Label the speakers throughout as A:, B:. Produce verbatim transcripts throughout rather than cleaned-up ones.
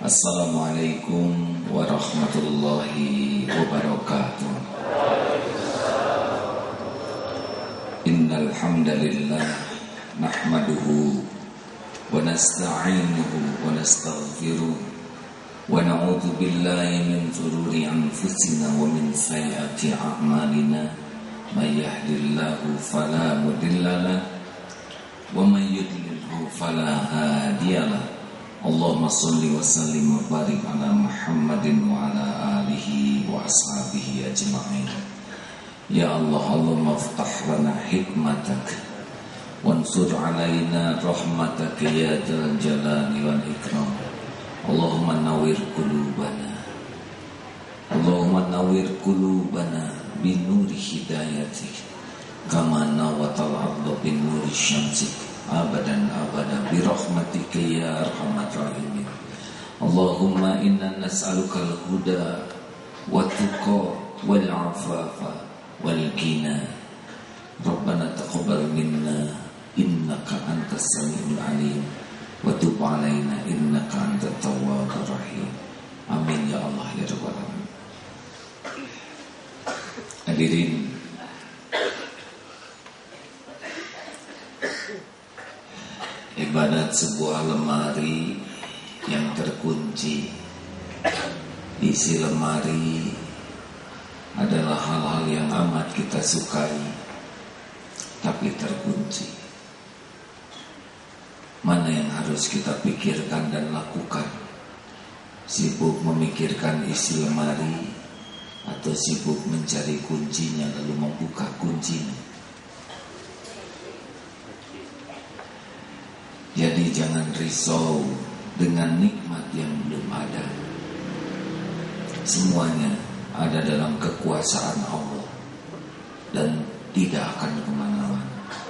A: Assalamualaikum warahmatullahi wabarakatuh. Innal hamdalillah nahmaduhu wa nasta'inuhu wa nastaghfiruh wa na'udzu billahi min shururi anfusina wa min sayyiati a'malina may yahdihillahu fala mudilla lahu wa may yudlilhu fala hadiyalah. Allahumma salli wa sallim wa barik ala Muhammadin wa ala alihi wa ashabihi ajma'in. Ya Allah, Allahumma aftah lana hikmatak wansur alaina rahmatak ya dzal jalali wal ikram. Allahumma nawwir qulubana Allahumma nawwir qulubana bin nuri hidayatik kama nawatal arda bin nuri syamsik abadan abadan bi rahmatika ya arhamar rahimin. Allahumma inna nas'aluka al-huda wa tuqa wal afafa wal ghina. Rabbana taqabbal minna innaka antas samiul alim wa tub alaina innaka antat tawwabur rahim. Amin ya Allah ya rabbal alamin. Hadirin, ibadat sebuah lemari yang terkunci. Isi lemari adalah hal-hal yang amat kita sukai, tapi terkunci. Mana yang harus kita pikirkan dan lakukan? Sibuk memikirkan isi lemari atau sibuk mencari kuncinya lalu membuka kuncinya? Jadi jangan risau dengan nikmat yang belum ada. Semuanya ada dalam kekuasaan Allah dan tidak akan kemana-mana.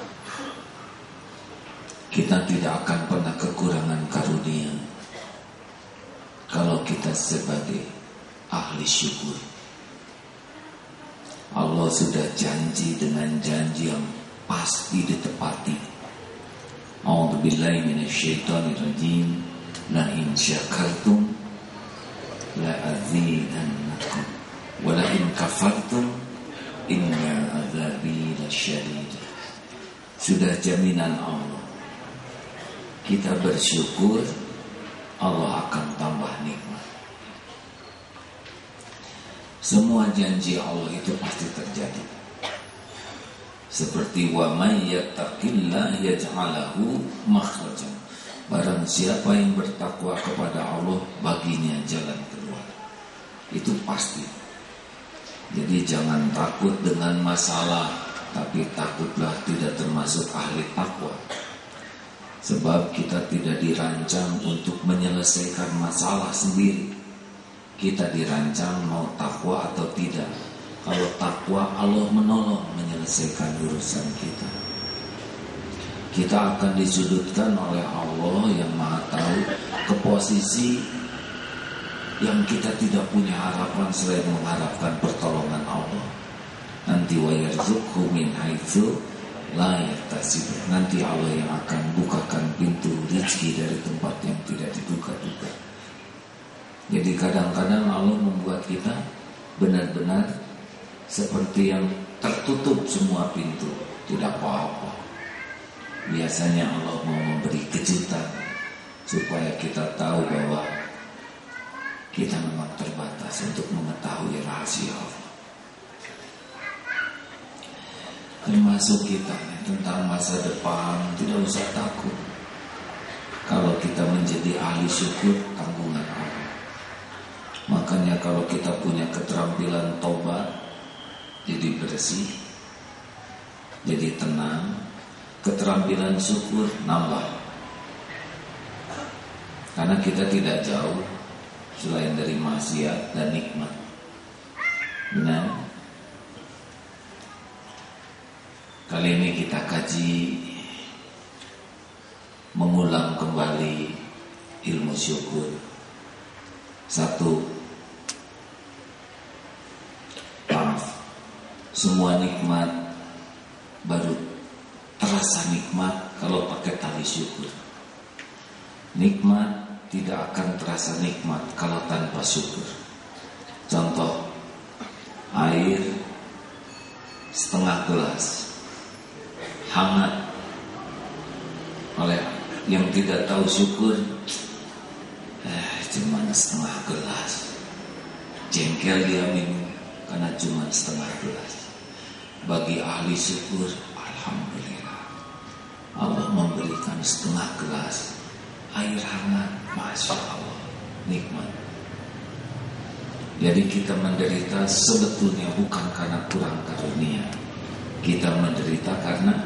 A: Kita tidak akan pernah kekurangan karunia kalau kita sebagai ahli syukur. Allah sudah janji dengan janji yang pasti ditepati. A'udzu billahi minasyaitonir rajim. La in syakartum la azidannakum wa la in kafartum inna adzabi lasyadid. Sudah jaminan Allah. Kita bersyukur, Allah akan tambah nikmat. Semua janji Allah itu pasti terjadi. Seperti wa may yattaqillah yaj'alahu makhrajan. Barang siapa yang bertakwa kepada Allah, baginya jalan keluar. Itu pasti. Jadi jangan takut dengan masalah, tapi takutlah tidak termasuk ahli takwa. Sebab kita tidak dirancang untuk menyelesaikan masalah sendiri. Kita dirancang mau takwa atau tidak. Kalau takwa, Allah menolong menyelesaikan urusan kita. Kita akan disudutkan oleh Allah yang Maha Tahu ke posisi yang kita tidak punya harapan selain mengharapkan pertolongan Allah. Nanti wa yarzuqhu min haitsu la yahtasib. Nanti Allah yang akan bukakan pintu rezeki dari tempat yang tidak diduga-duga. Jadi kadang-kadang Allah membuat kita benar-benar seperti yang tertutup semua pintu, tidak apa-apa. Biasanya Allah mau memberi kejutan supaya kita tahu bahwa kita memang terbatas untuk mengetahui rahasia Allah. Termasuk kita tentang masa depan, tidak usah takut. Kalau kita menjadi ahli syukur, tanggungan Allah. Makanya kalau kita punya keterampilan tobat, jadi bersih, jadi tenang, keterampilan syukur nambah. Karena kita tidak jauh selain dari maksiat dan nikmat. Benar? Kali ini kita kaji mengulang kembali ilmu syukur. Satu, semua nikmat baru terasa nikmat kalau pakai tali syukur. Nikmat tidak akan terasa nikmat kalau tanpa syukur. Contoh, air setengah gelas hangat, oleh yang tidak tahu syukur, eh cuma setengah gelas, jengkel dia minum karena cuma setengah gelas. Bagi ahli syukur, alhamdulillah, Allah memberikan setengah gelas air hangat, masya Allah, nikmat. Jadi kita menderita sebetulnya bukan karena kurang karunia, kita menderita karena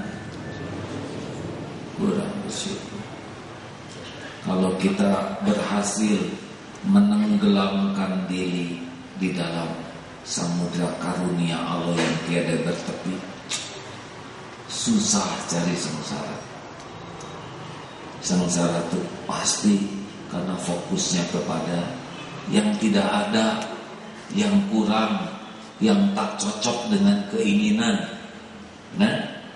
A: kurang bersyukur. Kalau kita berhasil menenggelamkan diri di dalam samudra karunia Allah yang tiada bertepi, susah cari sengsara. Sengsara itu pasti karena fokusnya kepada yang tidak ada, yang kurang, yang tak cocok dengan keinginan. Nah,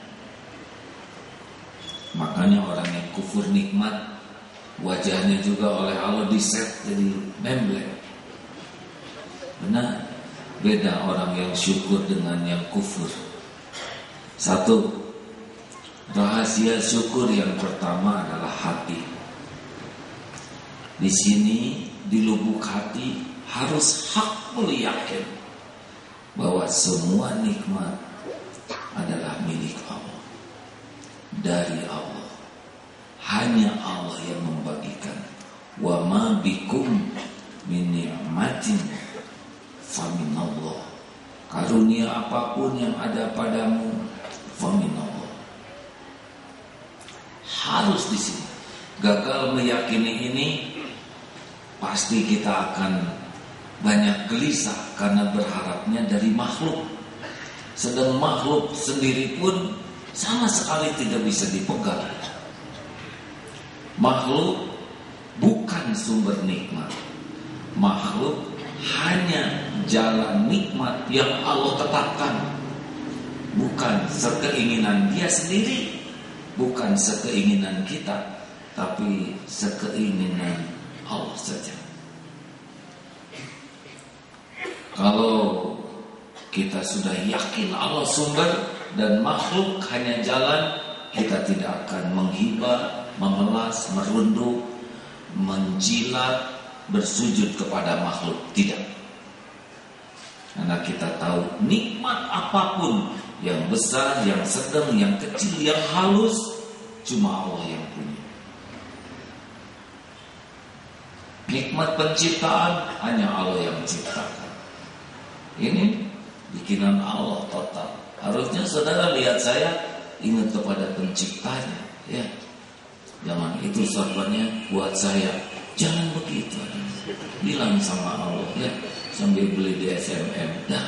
A: makanya orang yang kufur nikmat, wajahnya juga oleh Allah diset jadi memblek. Benar, beda orang yang syukur dengan yang kufur. Satu, rahasia syukur yang pertama adalah hati. Di sini, di lubuk hati harus hakul yakin bahwa semua nikmat adalah milik Allah, dari Allah. Hanya Allah yang membagikan. Wa ma bikum min ni'matin faminallah. Karunia apapun yang ada padamu, faminallah. Harus di sini. Gagal meyakini ini, pasti kita akan banyak gelisah karena berharapnya dari makhluk. Sedang makhluk sendiri pun sama sekali tidak bisa dipegang. Makhluk bukan sumber nikmat. Makhluk hanya jalan nikmat yang Allah tetapkan, bukan sekeinginan dia sendiri, bukan sekeinginan kita, tapi sekeinginan Allah saja. Kalau kita sudah yakin Allah sumber dan makhluk hanya jalan, kita tidak akan menghibah, memelas, merunduk, menjilat, bersujud kepada makhluk. Tidak. Karena kita tahu nikmat apapun, yang besar, yang sedang, yang kecil, yang halus, cuma Allah yang punya. Nikmat penciptaan hanya Allah yang menciptakan. Ini bikinan Allah total. Harusnya saudara lihat saya, ingat kepada penciptanya, ya. Jangan itu sorbannya buat saya. Jangan begitu. Bilang sama Allah, ya, sambil beli di S M M. Dah.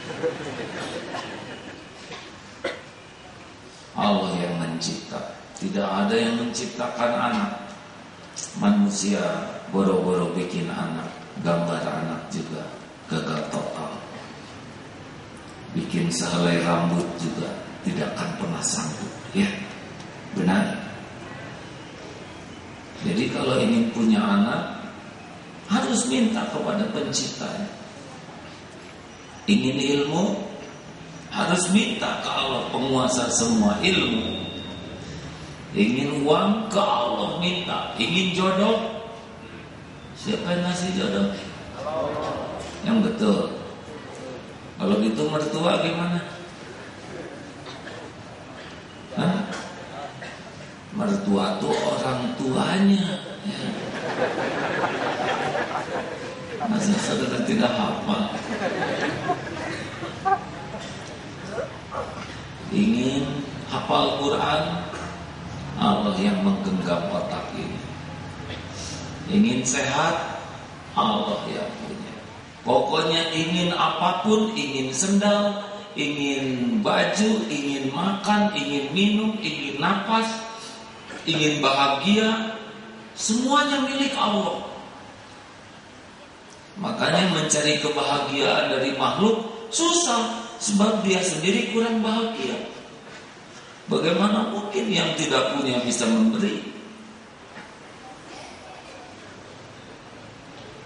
A: Allah yang mencipta. Tidak ada yang menciptakan anak. Manusia boro-boro bikin anak, gambar anak juga gagal total. Bikin sehelai rambut juga tidak akan pernah sanggup, ya. Benar. Jadi kalau ingin punya anak, harus minta kepada penciptanya. Ingin ilmu, harus minta ke Allah, penguasa semua ilmu. Ingin uang, ke Allah minta. Ingin jodoh, siapa yang ngasih jodoh? Yang betul. Kalau gitu mertua gimana? Hah? Mertua tuh orang tuanya, ya. Masa saudara tidak hafal? Ingin hafal Quran, Allah yang menggenggam otak ini. Ingin sehat, Allah yang punya. Pokoknya ingin apapun, ingin sendal, ingin baju, ingin makan, ingin minum, ingin napas, ingin bahagia, semuanya milik Allah. Makanya mencari kebahagiaan dari makhluk susah, sebab dia sendiri kurang bahagia. Bagaimana mungkin yang tidak punya bisa memberi?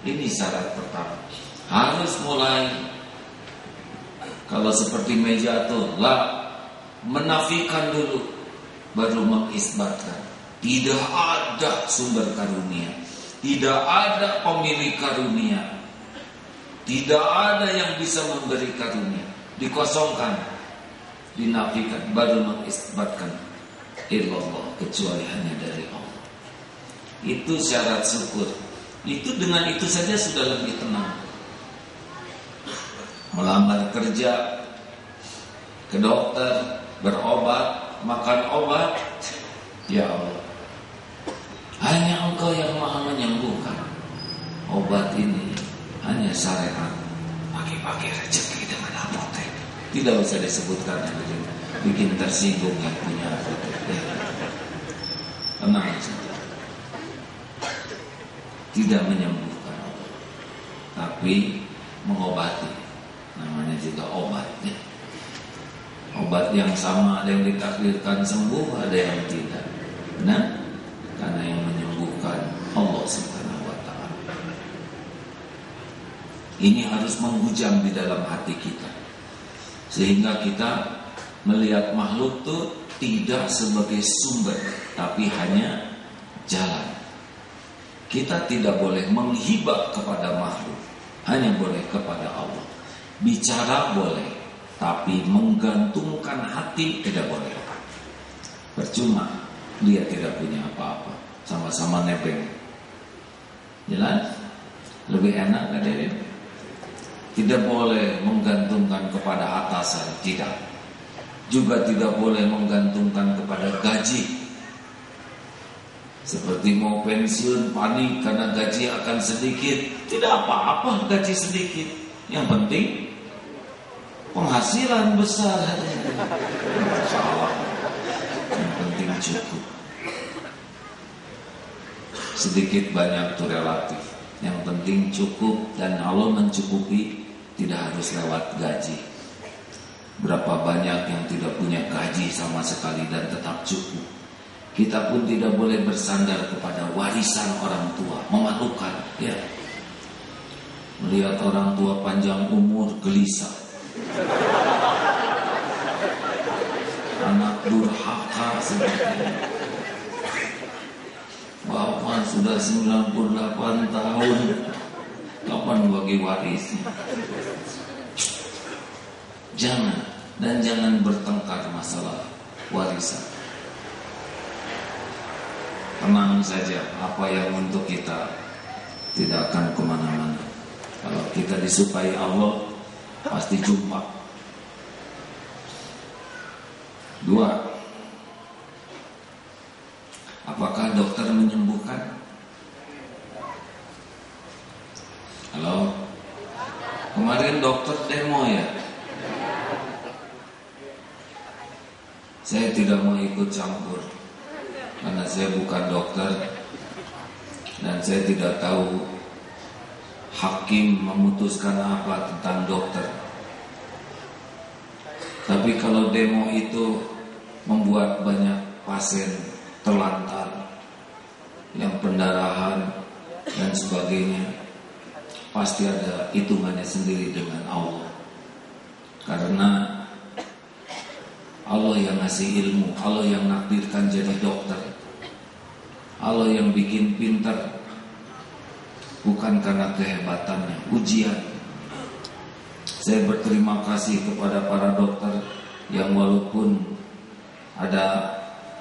A: Ini syarat pertama. Harus mulai. Kalau seperti meja tuh, lah menafikan dulu, baru mengisbatkan. Tidak ada sumber karunia, tidak ada pemilik karunia, tidak ada yang bisa memberi karunia. Dikosongkan, dinafikan, baru mengisbatkan. Illallah, kecuali hanya dari Allah. Itu syarat syukur. Itu dengan itu saja sudah lebih tenang. Melamar kerja, ke dokter, berobat, makan obat. Ya Allah, hanya Engkau yang maha menyembuhkan. Obat ini hanya syariat, pakai-pakai rezeki dengan apotek. Tidak usah disebutkan, bikin tersinggung yang punya apotek. Tenang saja. Tidak menyembuhkan, tapi mengobati. Namanya juga obat, ya. Obat yang sama, ada yang ditakdirkan sembuh, ada yang tidak. Nah, karena yang menyembuhkan Allah Subhanahu wa ta'ala. Ini harus menghujam di dalam hati kita, sehingga kita melihat makhluk itu tidak sebagai sumber, tapi hanya jalan. Kita tidak boleh menghibah kepada makhluk, hanya boleh kepada Allah. Bicara boleh, tapi menggantungkan hati tidak boleh. Percuma, dia tidak punya apa-apa, sama-sama nebeng. Jelas? Lebih enak kan dia? Tidak boleh menggantungkan kepada atasan, tidak. Juga tidak boleh menggantungkan kepada gaji. Seperti mau pensiun, panik karena gaji akan sedikit. Tidak apa-apa gaji sedikit, yang penting penghasilan besar. Salah. Yang penting cukup. Sedikit banyak itu relatif. Yang penting cukup, dan Allah mencukupi, tidak harus lewat gaji. Berapa banyak yang tidak punya gaji sama sekali dan tetap cukup. Kita pun tidak boleh bersandar kepada warisan orang tua, memalukan, ya. Melihat orang tua panjang umur gelisah. Anak durhaka seperti ini. Bapak sudah sembilan puluh delapan tahun, kapan bagi warisnya? Jangan, dan jangan bertengkar masalah warisan. Tenang saja, apa yang untuk kita tidak akan kemana-mana. Kalau kita disukai Allah, pasti jumpa. Dua, apakah dokter menyembuhkan? Halo, kemarin dokter demo ya. Saya tidak mau ikut campur, karena saya bukan dokter dan saya tidak tahu hakim memutuskan apa tentang dokter. Tapi kalau demo itu membuat banyak pasien terlantar, yang pendarahan dan sebagainya, pasti ada hitungannya sendiri dengan Allah. Karena Allah yang ngasih ilmu, Allah yang nakdirkan jadi dokter, Allah yang bikin pintar, bukan karena kehebatannya, ujian. Saya berterima kasih kepada para dokter yang walaupun ada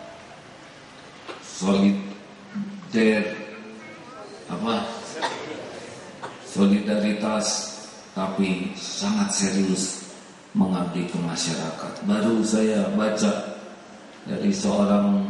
A: solider apa solidaritas, tapi sangat serius mengabdi ke masyarakat. Baru saya baca dari seorang,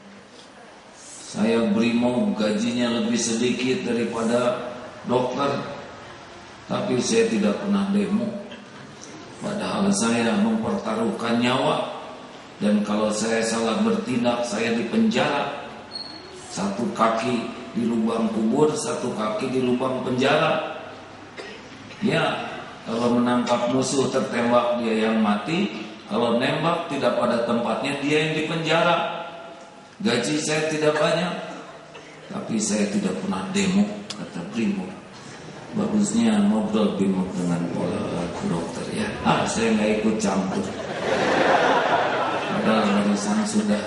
A: saya brimo gajinya lebih sedikit daripada dokter, tapi saya tidak pernah demo. Padahal saya mempertaruhkan nyawa, dan kalau saya salah bertindak saya dipenjara. Satu kaki di lubang kubur, satu kaki di lubang penjara. Ya, kalau menangkap musuh tertembak dia yang mati, kalau nembak tidak pada tempatnya dia yang dipenjara. Gaji saya tidak banyak, tapi saya tidak pernah demo, kata brimo. Bagusnya ngobrol bingung dengan pola dokter ya. Ah, saya nggak ikut campur. Padahal urusan sudah.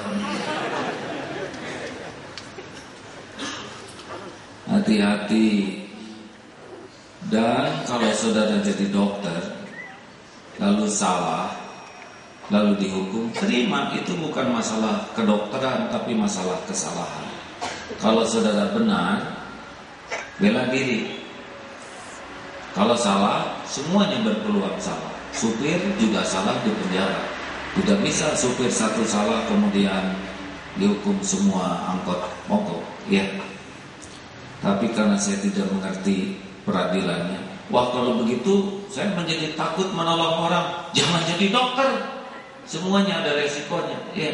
A: Hati-hati. Dan kalau saudara jadi dokter lalu salah, lalu dihukum, terima. Itu bukan masalah kedokteran, tapi masalah kesalahan. Kalau saudara benar, bela diri. Kalau salah, semuanya berpeluang salah. Supir juga salah, di penjara. Tidak bisa supir satu salah kemudian dihukum semua angkot mogok, ya. Tapi karena saya tidak mengerti peradilannya, wah kalau begitu saya menjadi takut menolong orang. Jangan jadi dokter. Semuanya ada resikonya, ya.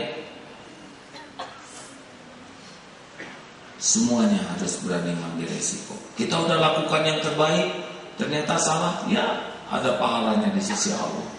A: Semuanya harus berani mengambil resiko. Kita udah lakukan yang terbaik, ternyata salah, ya ada pahalanya di sisi Allah.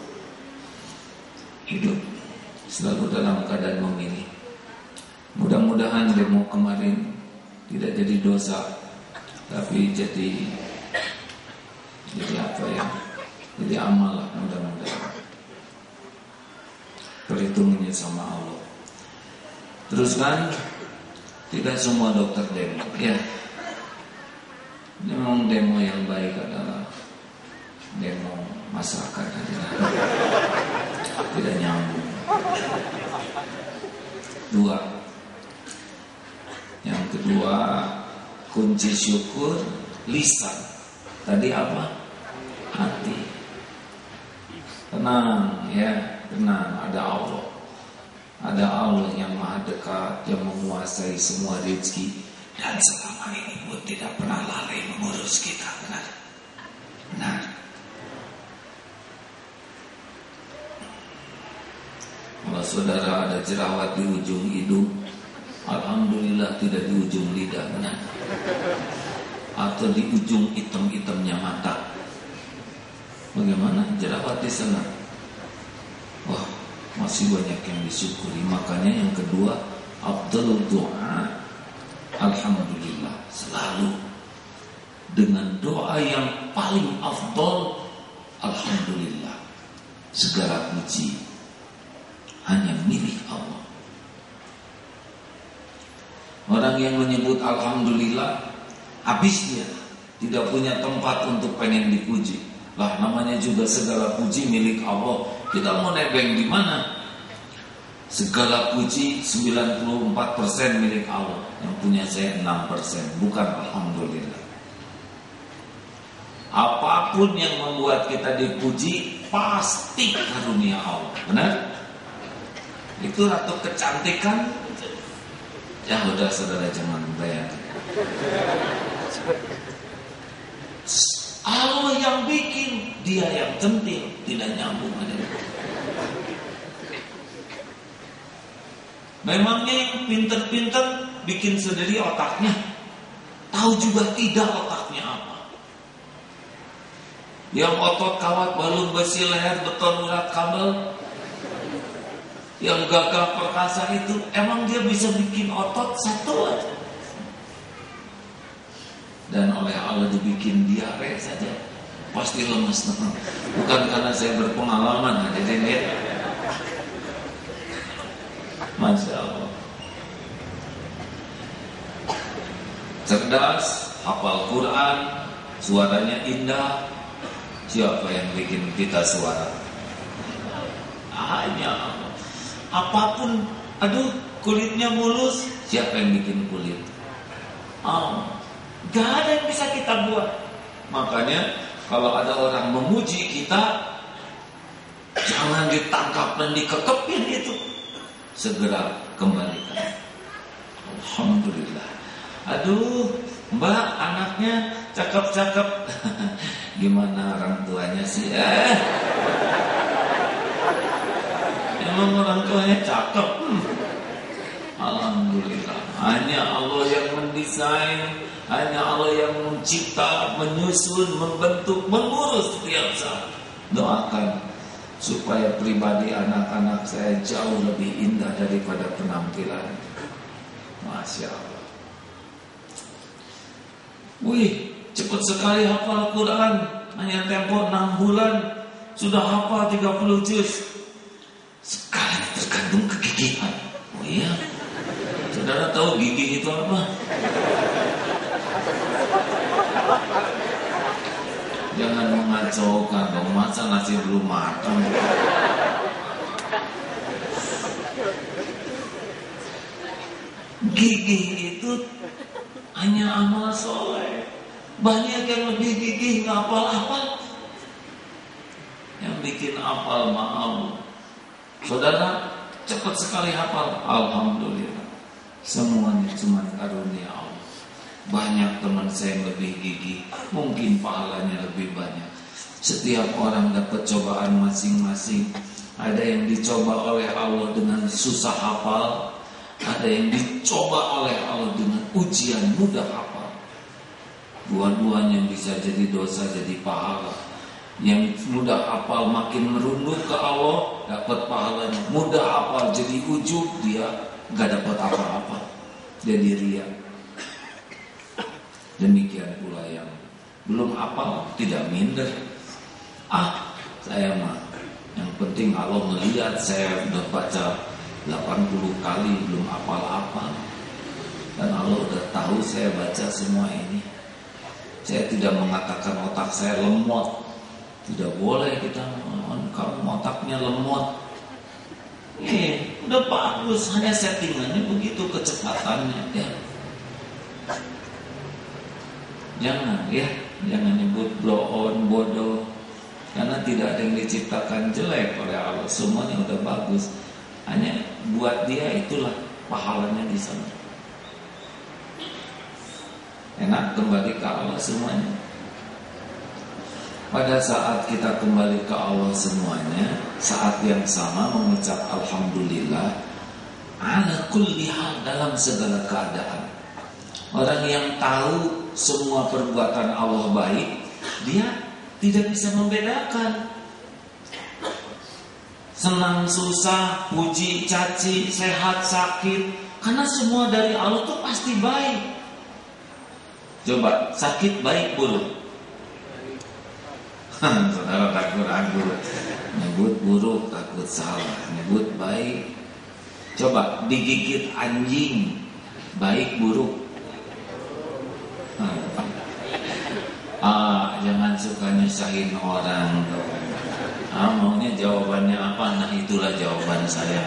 A: Hidup selalu dalam keadaan memilih. Mudah-mudahan demo kemarin tidak jadi dosa, tapi jadi jadi apa ya? Jadi amal lah, mudah-mudahan. Perhitungannya sama Allah. Terus kan, tidak semua dokter demo, ya. Memang demo yang baik adalah demo masyarakat adalah tidak nyambung. Dua. Yang kedua, kunci syukur lisan. Tadi apa? Hati. Tenang ya, tenang, ada Allah. Ada Allah yang maha dekat, yang menguasai semua rezeki. Dan selama ini pun tidak pernah lalai mengurus kita. Benar? Benar. Kalau saudara ada jerawat di ujung hidung, alhamdulillah tidak di ujung lidah. Benar? Atau di ujung hitam-hitamnya mata. Bagaimana jerawat di sana? Wah, masih banyak yang disyukuri. Makanya yang kedua, afdhalud doa, alhamdulillah. Selalu dengan doa yang paling afdal, alhamdulillah. Segala puji hanya milik Allah. Orang yang menyebut alhamdulillah, habis dia tidak punya tempat untuk pengen dipuji. Lah namanya juga segala puji milik Allah. Kita mau nebeng di mana? Segala puji sembilan puluh empat persen milik Allah. Yang punya saya enam persen. Bukan alhamdulillah. Apapun yang membuat kita dipuji pasti karunia Allah. Benar? Itu ratu kecantikan. Ya udah saudara jangan bayar. Allah yang bikin, dia yang centil, tidak nyambung ada. Memangnya yang pinter-pinter bikin sendiri otaknya, tahu juga tidak otaknya apa. Yang otot kawat balung besi leher beton urat kabel, yang gagah perkasa itu, emang dia bisa bikin otot satu aja. Dan oleh Allah dibikin diare saja, pasti lemas. Bukan karena saya berpengalaman, hadirin ya. Masya Allah. Cerdas, hafal Quran, suaranya indah. Siapa yang bikin kita suara? Hanya Allah. Apapun, aduh kulitnya mulus, siapa yang bikin kulit? Allah. Gak ada yang bisa kita buat. Makanya kalau ada orang memuji kita, jangan ditangkap dan dikekepin itu. Segera kembalikan. Alhamdulillah. Aduh, mbak anaknya cakep-cakep. Gimana orang tuanya sih? Eh. Emang orang tuanya cakep? Hmm. Alhamdulillah. Hanya Allah yang mendesain, hanya Allah yang mencipta, menyusun, membentuk, mengurus setiap saat. Doakan supaya pribadi anak-anak saya jauh lebih indah daripada penampilan. Masya Allah. Wih, cepat sekali hafal Quran, hanya tempo enam bulan sudah hafal tiga puluh juz. Sekarang tergantung kegigihan. Oh iya, saudara tahu gigih itu apa? Jangan mengacaukan dong, masa nasi belum matang. Gigih itu hanya amal soleh. Banyak yang lebih gigih nggak hafal-hafal. Yang bikin hafal maaf. Saudara cepat sekali hafal. Alhamdulillah. Semuanya cuma karunia Allah. Banyak teman saya yang lebih gigih, mungkin pahalanya lebih banyak. Setiap orang dapat cobaan masing-masing. Ada yang dicoba oleh Allah dengan susah hafal, ada yang dicoba oleh Allah dengan ujian mudah hafal. Dua-duanya bisa jadi dosa, jadi pahala. Yang mudah hafal makin merunduk ke Allah, dapat pahalanya. Mudah hafal jadi ujub, dia gak dapat apa-apa, jadi ria. Demikian pula yang belum hafal tidak minder. Ah, saya mah yang penting Allah melihat saya udah baca delapan puluh kali belum hafal-hafal. Dan Allah udah tahu saya baca semua ini. Saya tidak mengatakan otak saya lemot. Tidak boleh kita, kamu otaknya lemot. Eh, udah bagus, hanya settingannya begitu kecepatannya ya. Jangan ya, jangan nyebut blow on, bodoh. Karena tidak ada yang diciptakan jelek oleh Allah, semuanya udah bagus. Hanya buat dia itulah pahalanya di sana. Enak kembali ke Allah semuanya. Pada saat kita kembali ke Allah semuanya, saat yang sama mengucap alhamdulillah ala kulli hal, dalam segala keadaan. Orang yang tahu semua perbuatan Allah baik, dia tidak bisa membedakan senang, susah, puji, caci, sehat, sakit, karena semua dari Allah itu pasti baik. Coba, sakit baik buruk? Saudara takut ragu, nyebut buruk takut salah, nyebut baik. Coba digigit anjing, baik buruk? Ah, jangan suka nyusahin orang dong. Ah, maunya jawabannya apa? Nah, itulah jawaban saya.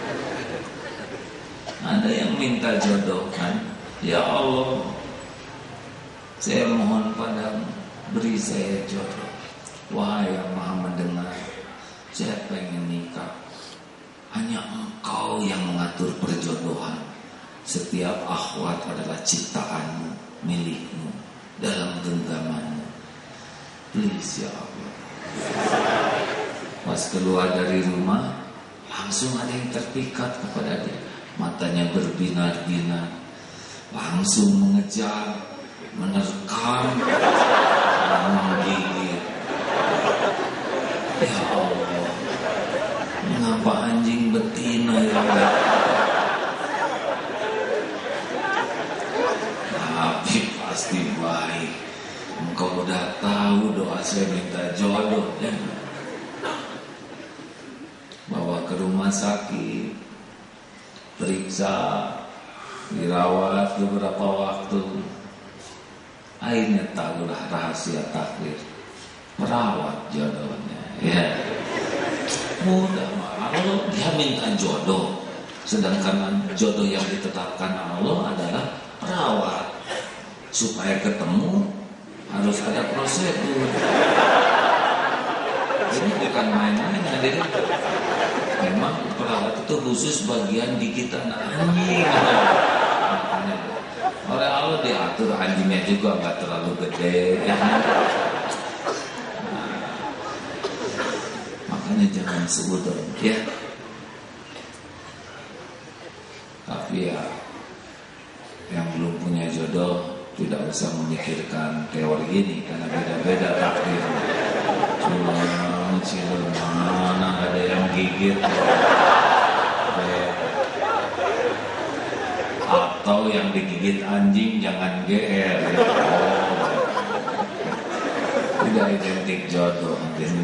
A: Ada yang minta jodoh kan? Ya Allah, saya mohon padamu, beri saya jodoh. Wahai yang maha mendengar, saya pengen nikah. Hanya Engkau yang mengatur perjodohan. Setiap akhwat adalah ciptaanmu, milikmu, dalam genggamanmu. Please ya Allah. Pas keluar dari rumah, langsung ada yang terpikat kepada dia. Matanya berbinar-binar, langsung mengejar, menerkam, menggigit. Ya Allah, mengapa anjing betina ya Allah? Tapi pasti baik. Engkau udah tahu doa saya minta jodoh ya. Bawa ke rumah sakit, periksa, dirawat beberapa waktu. Akhirnya tahulah rahasia takdir, perawat jodohnya ya. Mudah mah, kalau dia minta jodoh, sedangkan jodoh yang ditetapkan Allah adalah perawat. Supaya ketemu harus ada prosedur. Ini bukan main-main, jadi memang perawat itu khusus bagian gigitan anjing. Oleh Allah diatur anjingnya juga nggak terlalu gede. Nah, makanya jangan sebut ya. Tapi ya, yang belum punya jodoh tidak usah memikirkan teori ini karena beda-beda takdir. Cuma cilur mana ada yang gigit atau yang digigit anjing jangan G R. Oh. Udah identik jodoh mungkin.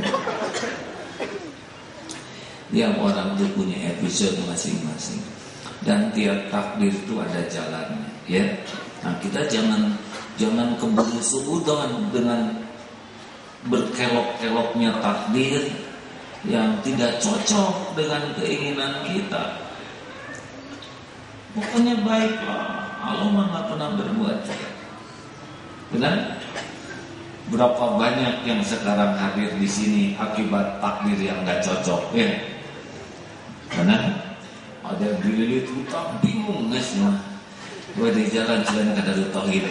A: Tiap orang itu punya episode masing-masing. Dan tiap takdir itu ada jalannya, ya. Nah, kita jangan jangan keburu suudzon dengan berkelok-keloknya takdir yang tidak cocok dengan keinginan kita. Pokoknya baiklah, Allah mah nggak pernah berbuat jahat. Benar? Berapa banyak yang sekarang hadir di sini akibat takdir yang nggak cocok, ya? Benar? Ada yang dililit hutang, bingung nggak sih? Gue di jalan jalan kada tauhid.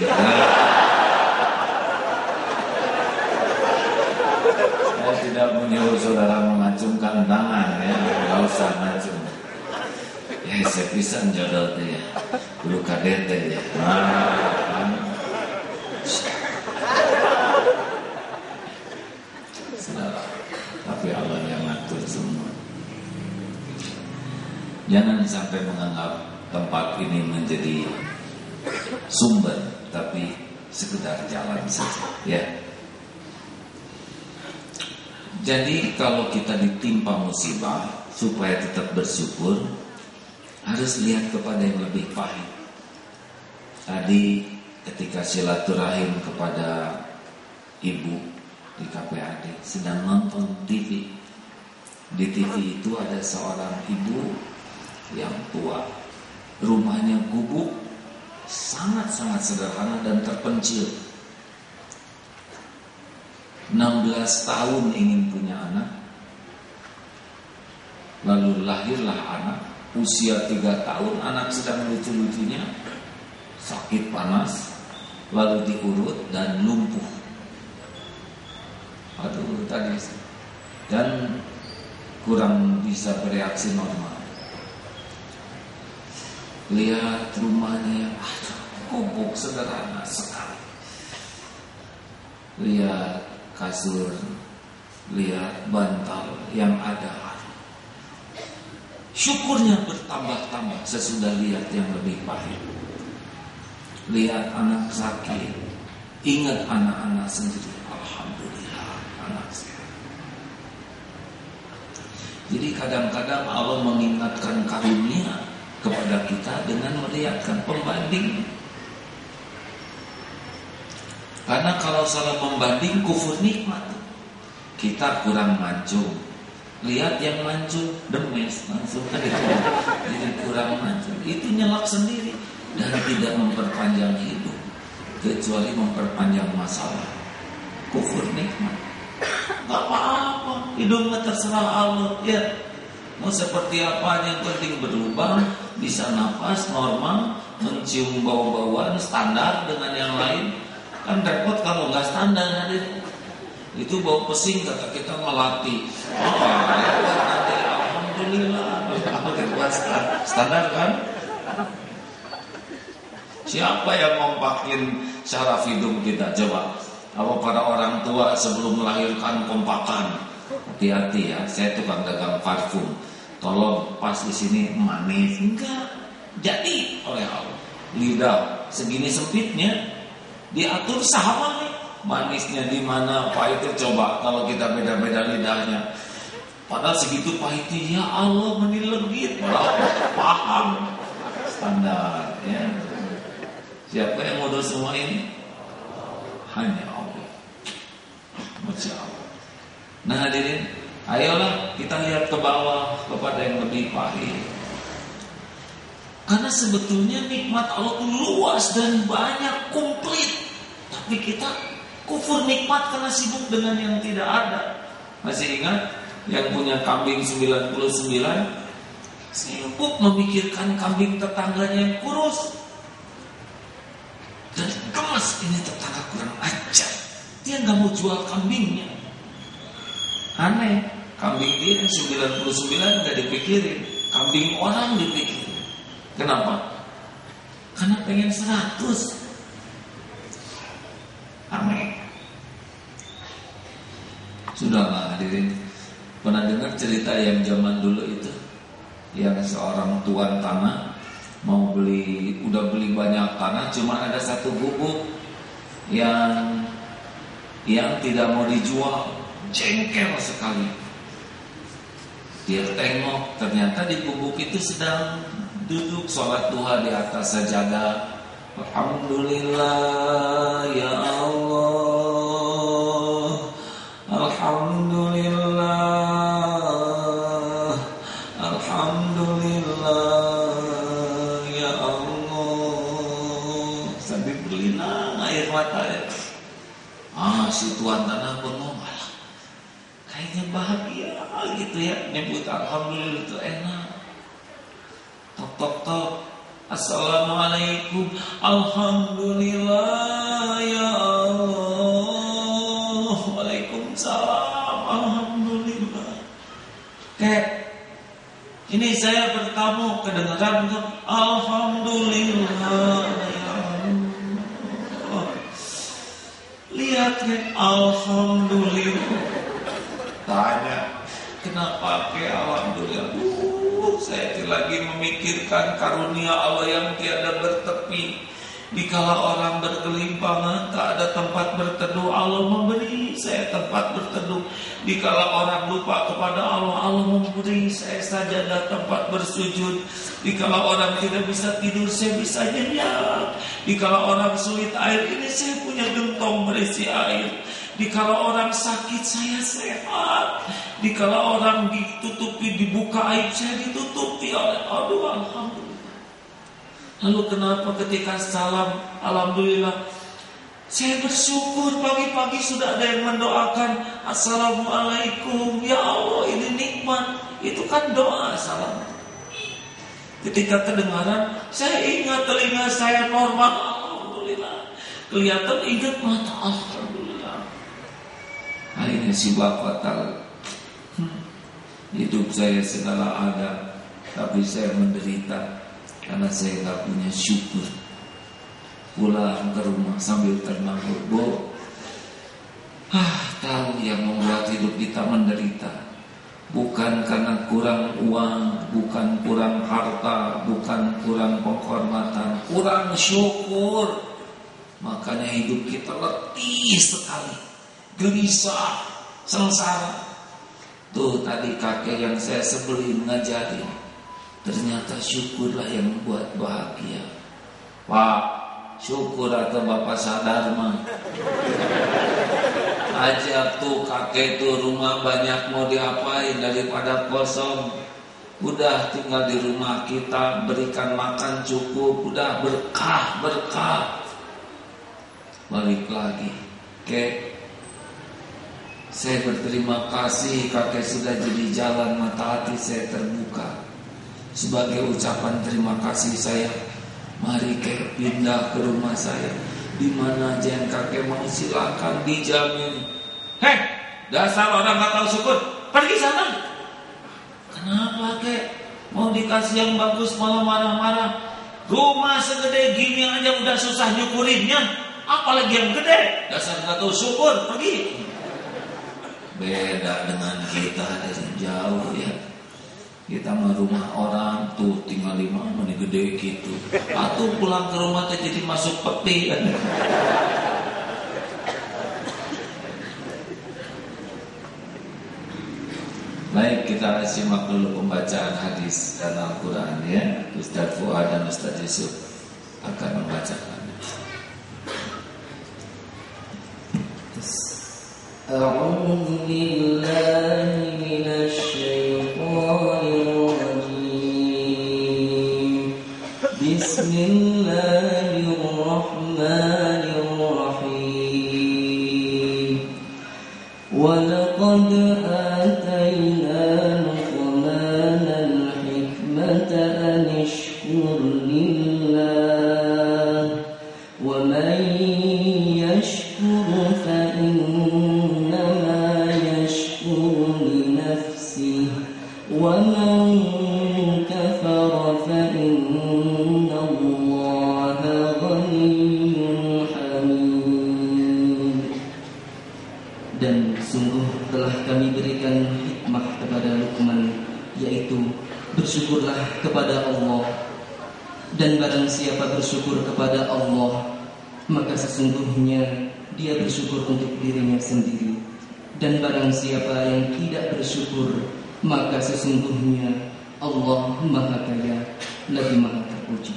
A: Saya tidak menyuruh saudara mengacungkan tangan, ya, nggak usah ngacung. Ya, saya pisan jodoh tuh ya, dulu kadete ya. Nah, saudara, tapi Allah yang ngatur semua. Jangan sampai menganggap tempat ini menjadi sumber, tapi sekedar jalan saja, ya. Jadi kalau kita ditimpa musibah, supaya tetap bersyukur, harus lihat kepada yang lebih pahit. Tadi ketika silaturahim kepada ibu di K P A D sedang nonton T V. Di T V itu ada seorang ibu yang tua, rumahnya gubuk, sangat-sangat sederhana dan terpencil. enam belas tahun ingin punya anak, lalu lahirlah anak. Usia tiga tahun anak sedang lucu-lucunya, sakit panas, lalu diurut dan lumpuh. Aduh tadi, dan kurang bisa bereaksi normal. Lihat rumahnya yang gubuk sederhana sekali. Lihat kasur, lihat bantal yang ada. Syukurnya bertambah-tambah sesudah lihat yang lebih pahit. Lihat anak sakit, ingat anak-anak sendiri. Alhamdulillah anak sehat. Jadi kadang-kadang Allah mengingatkan karunia kepada kita dengan melihatkan pembanding. Karena kalau salah membanding, kufur nikmat. Kita kurang mancung, lihat yang mancung, demes langsung kan itu. Jadi kurang mancung, itu nyelak sendiri dan tidak memperpanjang hidup, kecuali memperpanjang masalah. Kufur nikmat. Gak apa-apa, hidupnya terserah Allah, ya. Mau seperti apa yang penting berubah, bisa nafas normal, mencium bau-bauan standar dengan yang lain. Kan repot kalau nggak standar hadir. Itu bau pesing kata kita melatih. Oh, repot nanti. Alhamdulillah, repot standar kan? Siapa yang kompakin syaraf hidup kita? Coba. Apa para orang tua sebelum melahirkan kompakan? Hati-hati ya, saya tukang dagang parfum. Tolong pas di sini manis, enggak jadi oleh Allah. Lidah segini sempitnya diatur sama nih. Manisnya di mana, pahitnya coba kalau kita beda-beda lidahnya. Padahal segitu pahitnya, ya Allah menilegit. Paham standar ya. Siapa yang modal semua ini? Hanya Allah. Masya Allah. Nah hadirin, ayolah kita lihat ke bawah kepada yang lebih pahit. Karena sebetulnya nikmat Allah itu luas dan banyak, komplit. Tapi kita kufur nikmat karena sibuk dengan yang tidak ada. Masih ingat yang punya kambing sembilan puluh sembilan sibuk memikirkan kambing tetangganya yang kurus. Dan gemes, ini tetangga kurang ajar, dia gak mau jual kambingnya. Aneh, kambing dia yang sembilan puluh sembilan gak dipikirin, kambing orang dipikirin. Kenapa? Karena pengen seratus. Aneh. Sudahlah hadirin, pernah dengar cerita yang zaman dulu itu, yang seorang tuan tanah mau beli, udah beli banyak tanah, cuma ada satu gubuk yang yang tidak mau dijual, jengkel sekali. Dia tengok, ternyata di gubuk itu sedang duduk sholat duha di atas sajadah. Alhamdulillah ya Allah, Alhamdulillah, Alhamdulillah ya Allah. Sambil berlinang air mata ya. Ah, si tuan tanah bengong, alah, kayaknya bahagia gitu ya, nyebut alhamdulillah itu enak. Tok tok tok, assalamualaikum, alhamdulillah ya Allah, waalaikumsalam, alhamdulillah. Kayak ini saya bertamu kedengaran untuk alhamdulillah ya Allah. Lihat kan, alhamdulillah. Tanya, kenapa ke alhamdulillah? Uh, saya lagi memikirkan karunia Allah yang tiada bertepi. Dikala orang berkelimpangan, tak ada tempat berteduh, Allah memberi saya tempat berteduh. Dikala orang lupa kepada Allah, Allah memberi saya sajadah tempat bersujud. Dikala orang tidak bisa tidur, saya bisa nyenyak. Dikala orang sulit air, ini saya punya gentong berisi air. Dikala orang sakit, saya sehat. Dikala orang ditutupi, dibuka aib, saya ditutupi oleh Allah. Alhamdulillah. Lalu kenapa ketika salam alhamdulillah, saya bersyukur pagi-pagi sudah ada yang mendoakan assalamualaikum ya Allah, ini nikmat. Itu kan doa salam. Ketika kedengaran, saya ingat telinga saya normal, alhamdulillah. Kelihatan ingat mata, alhamdulillah. Akhirnya si bapak tahu, hmm, hidup saya segala ada, tapi saya menderita karena saya gak punya syukur. Pulang ke rumah sambil termangur, Bo, ah, tahu yang membuat hidup kita menderita bukan karena kurang uang, bukan kurang harta, bukan kurang penghormatan, kurang syukur. Makanya hidup kita letih sekali, gelisah, sengsara. Tuh tadi kakek yang saya sebelin ngajarin, ternyata syukurlah yang membuat bahagia. Pak, syukur atau Bapak sadar mah. Ajak tuh kakek tuh rumah banyak mau diapain daripada kosong. Udah tinggal di rumah kita, berikan makan cukup, udah berkah, berkah. Balik lagi, kek, saya berterima kasih kakek sudah jadi jalan, mata hati saya terbuka. Sebagai ucapan terima kasih saya, mari kek pindah ke rumah saya. Di mana aja yang kakek mau silakan, dijamin. Heh, dasar orang gak tahu syukur, pergi sana. Kenapa kek? Mau dikasih yang bagus malah marah-marah. Rumah segede gini aja udah susah nyukurinnya, apalagi yang gede. Dasar gak tahu syukur, pergi. Beda dengan kita dari jauh ya. Kita mah rumah orang tuh tinggal lima menit gede gitu. Atau pulang ke rumah tuh jadi masuk peti kan. Baik, kita simak dulu pembacaan hadis dan Al-Quran ya. Ustaz Fuad dan Ustaz Yusuf akan membacakan.
B: A'udzu billahi minasy syaithanir rajim. Bismillahirrahmanirrahim. Wa laqad atayna Luqmanal hikmata an ishkur lillah wa man yashkur fa innama yashkur li nafsihi wa man kafara fa inna Allaha ghaniyyun hamid. Dan sungguh telah kami berikan hikmah kepada Luqman, yaitu bersyukurlah kepada Allah. Dan barang siapa bersyukur kepada Allah, maka sesungguhnya dia bersyukur untuk dirinya sendiri. Dan barang siapa yang tidak bersyukur, maka sesungguhnya Allah Maha Kaya lagi Maha Terpuji.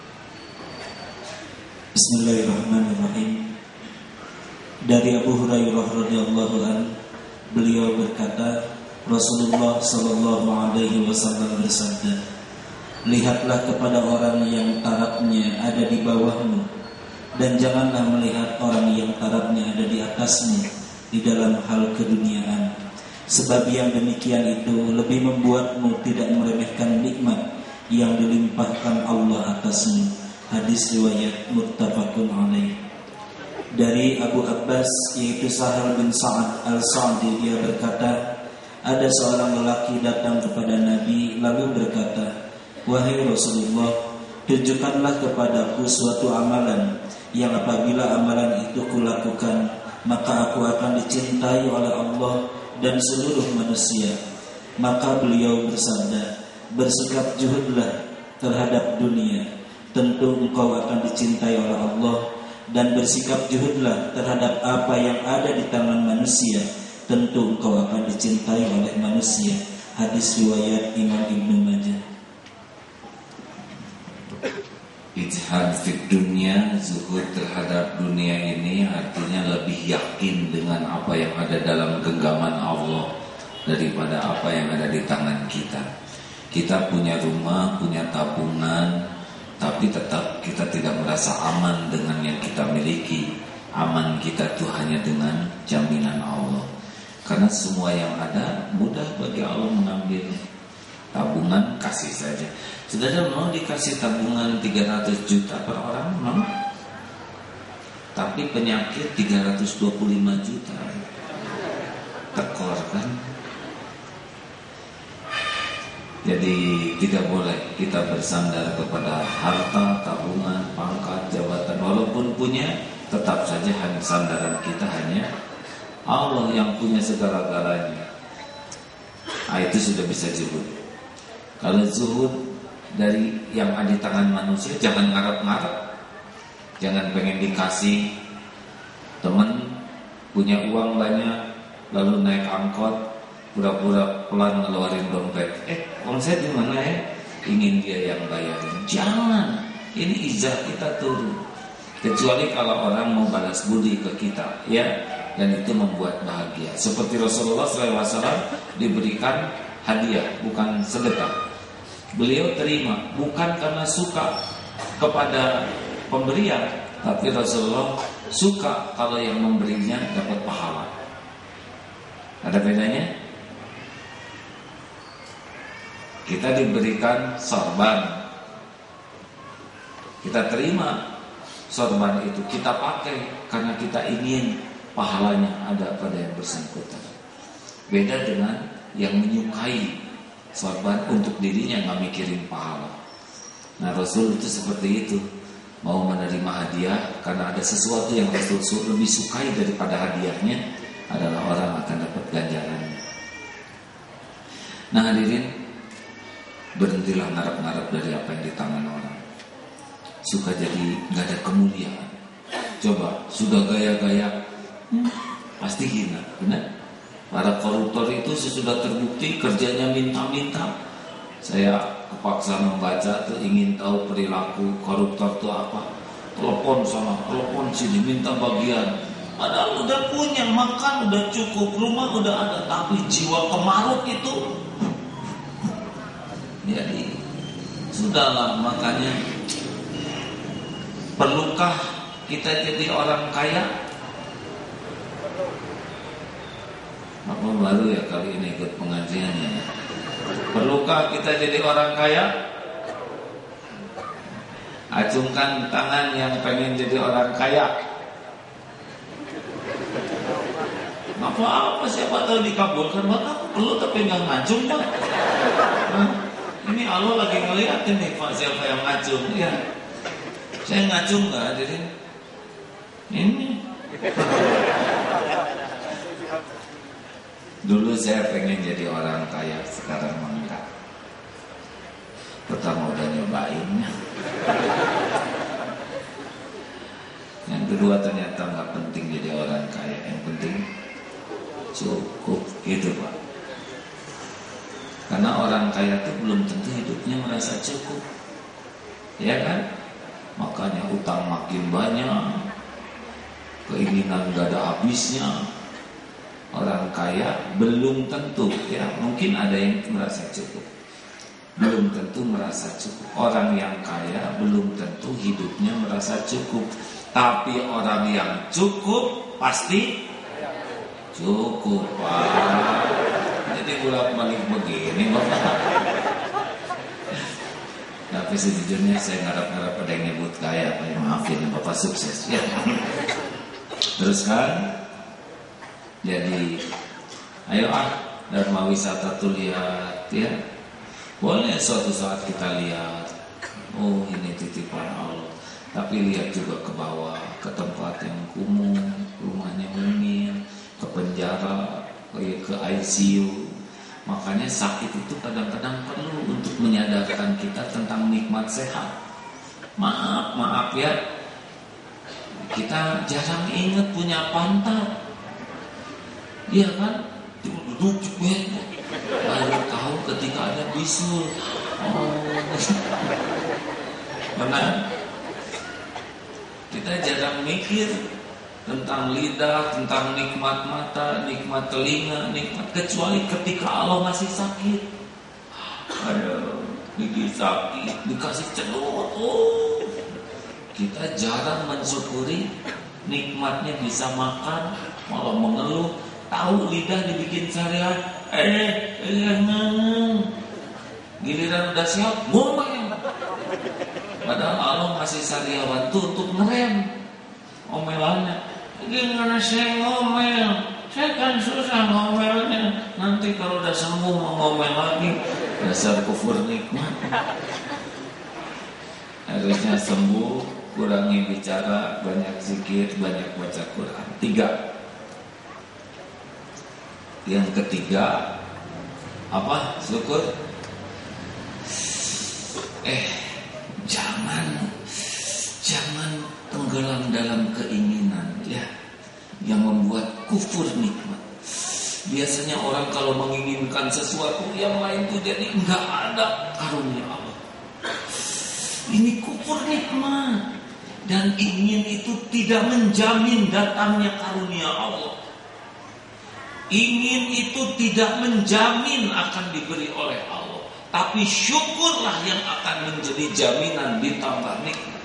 C: Bismillahirrahmanirrahim. Dari Abu Hurairah radhiyallahu anhu, beliau berkata, Rasulullah sallallahu alaihi wasallam bersabda, lihatlah kepada orang yang tarafnya ada di bawahmu, dan janganlah melihat orang yang tarafnya ada di atasmu di dalam hal keduniaan, sebab yang demikian itu lebih membuatmu tidak meremehkan nikmat yang dilimpahkan Allah atasmu. Hadis riwayat muttafaqun alaih. Dari Abu Abbas, yaitu Sahal bin Sa'ad al-Sa'di, dia berkata, ada seorang lelaki datang kepada Nabi lalu berkata, wahai Rasulullah, tunjukkanlah kepadaku suatu amalan yang apabila amalan itu kulakukan, maka aku akan dicintai oleh Allah dan seluruh manusia. Maka beliau bersabda, bersikap juhudlah terhadap dunia, tentu engkau akan dicintai oleh Allah, dan bersikap juhudlah terhadap apa yang ada di tangan manusia, tentu engkau akan dicintai oleh manusia. Hadis riwayat Imam Ibnu Majah.
A: Ijtihad fi dunia, zuhud terhadap dunia ini artinya lebih yakin dengan apa yang ada dalam genggaman Allah daripada apa yang ada di tangan kita. Kita punya rumah, punya tabungan, tapi tetap kita tidak merasa aman dengan yang kita miliki. Aman kita tuh hanya dengan jaminan Allah. Karena semua yang ada mudah bagi Allah mengambil. Tabungan kasih saja. Saudara mau dikasih tabungan tiga ratus juta per orang? Mau? Tapi penyakit tiga ratus dua puluh lima juta. Tekor kan? Jadi tidak boleh kita bersandar kepada harta, tabungan, pangkat, jabatan. Walaupun punya, tetap saja sandaran kita hanya Allah yang punya segala-galanya. Nah, itu sudah bisa zuhud. Kalau zuhud dari yang ada di tangan manusia, jangan ngarep-ngarep. Jangan pengen dikasih. Teman punya uang banyak, lalu naik angkot, pura-pura pelan ngeluarin dompet. Eh, uang saya di mana ya? Ingin dia yang bayarin. Jangan. Ini izah kita turun. Kecuali kalau orang mau balas budi ke kita, ya, dan itu membuat bahagia. Seperti Rasulullah shallallahu alaihi wasallam diberikan hadiah, bukan sedekah. Beliau terima bukan karena suka kepada pemberian, tapi Rasulullah suka kalau yang memberinya dapat pahala. Ada bedanya? Kita diberikan sorban, kita terima sorban itu, kita pakai karena kita ingin pahalanya ada pada yang bersangkutan. Beda dengan yang menyukai sorban untuk dirinya, nggak mikirin pahala. Nah, Rasul itu seperti itu, mau menerima hadiah karena ada sesuatu yang Rasul lebih sukai daripada hadiahnya, adalah orang akan dapat ganjarannya. Nah hadirin, berhentilah ngarep-ngarep dari apa yang di tangan orang. Suka jadi nggak ada kemuliaan. Coba sudah gaya-gaya, hmm, pasti hina, benar? Para koruptor itu sesudah terbukti kerjanya minta-minta. Saya kepaksa membaca tuh, ingin tahu perilaku koruptor itu apa. Telepon sana, telepon sini, minta bagian. Padahal udah punya, makan udah cukup, rumah udah ada, tapi jiwa kemaruk itu. Jadi sudahlah, makanya perlukah kita jadi orang kaya? Apa baru ya kali ini ikut pengajiannya? Perlukah kita jadi orang kaya? Acungkan tangan yang pengen jadi orang kaya. Apa-apa, siapa tahu dikabulkan. Buat aku perlu tapi nggak ngacung kan? Nah, ini Allah lagi ngeliatin nih Pak, siapa yang ngacung? Ya, saya ngacung nggak hadirin? Ini. Dulu saya pengen jadi orang kaya, sekarang enggak. Pertama udah nyobain. Yang kedua ternyata nggak penting jadi orang kaya, yang penting cukup, gitu Pak. Karena orang kaya itu belum tentu hidupnya merasa cukup, ya kan? Makanya utang makin banyak, keinginan gak ada habisnya. Orang kaya belum tentu, ya mungkin ada yang merasa cukup, belum tentu merasa cukup. Orang yang kaya belum tentu hidupnya merasa cukup. Tapi orang yang cukup pasti cukup Pak. Jadi bolak balik begini Bapak. Tapi sejujurnya saya ngarap-ngarap ada yang nyebut kaya, Pak. Maafin Bapak, sukses ya. Terus kan, jadi ayo ah Dharma wisata tuh lihat ya. Boleh suatu saat kita lihat, oh ini titipan Allah. Tapi lihat juga ke bawah, ke tempat yang kumuh, rumahnya mungil, ke penjara, ke, ke I C U. Makanya sakit itu kadang-kadang perlu untuk menyadarkan kita tentang nikmat sehat. Maaf, maaf ya, kita jarang ingat punya pantat. Iya kan? Duduk cepet, baru tahu ketika ada bisul. Oh, benar. Kita jarang mikir tentang lidah, tentang nikmat mata, nikmat telinga, nikmat, kecuali ketika Allah masih sakit. Aduh, gigi sakit, dikasih cenut. Oh, kita jarang mensyukuri nikmatnya bisa makan, malah mengeluh. Tahu lidah dibikin syariat, eh, eh, ngeng. Giliran udah siap, ngomel. Padahal Allah masih sariawan tuh untuk ngerem omelannya. Gimana saya ngomel? Saya kan susah ngomelnya. Nanti kalau udah sembuh mau ngomel lagi. Dasar kufur nikmat. Harusnya sembuh, kurangi bicara, banyak zikir, banyak baca Quran. Tiga. Yang ketiga, apa? Syukur. Eh, jangan, jangan tenggelam dalam keinginan, ya, yang membuat kufur nikmat. Biasanya orang kalau menginginkan sesuatu yang lain itu jadi enggak ada karunia Allah. Ini kufur nikmat. Dan ingin itu tidak menjamin datangnya karunia Allah. Ingin itu tidak menjamin akan diberi oleh Allah. Tapi syukurlah yang akan menjadi jaminan ditambah nikmat.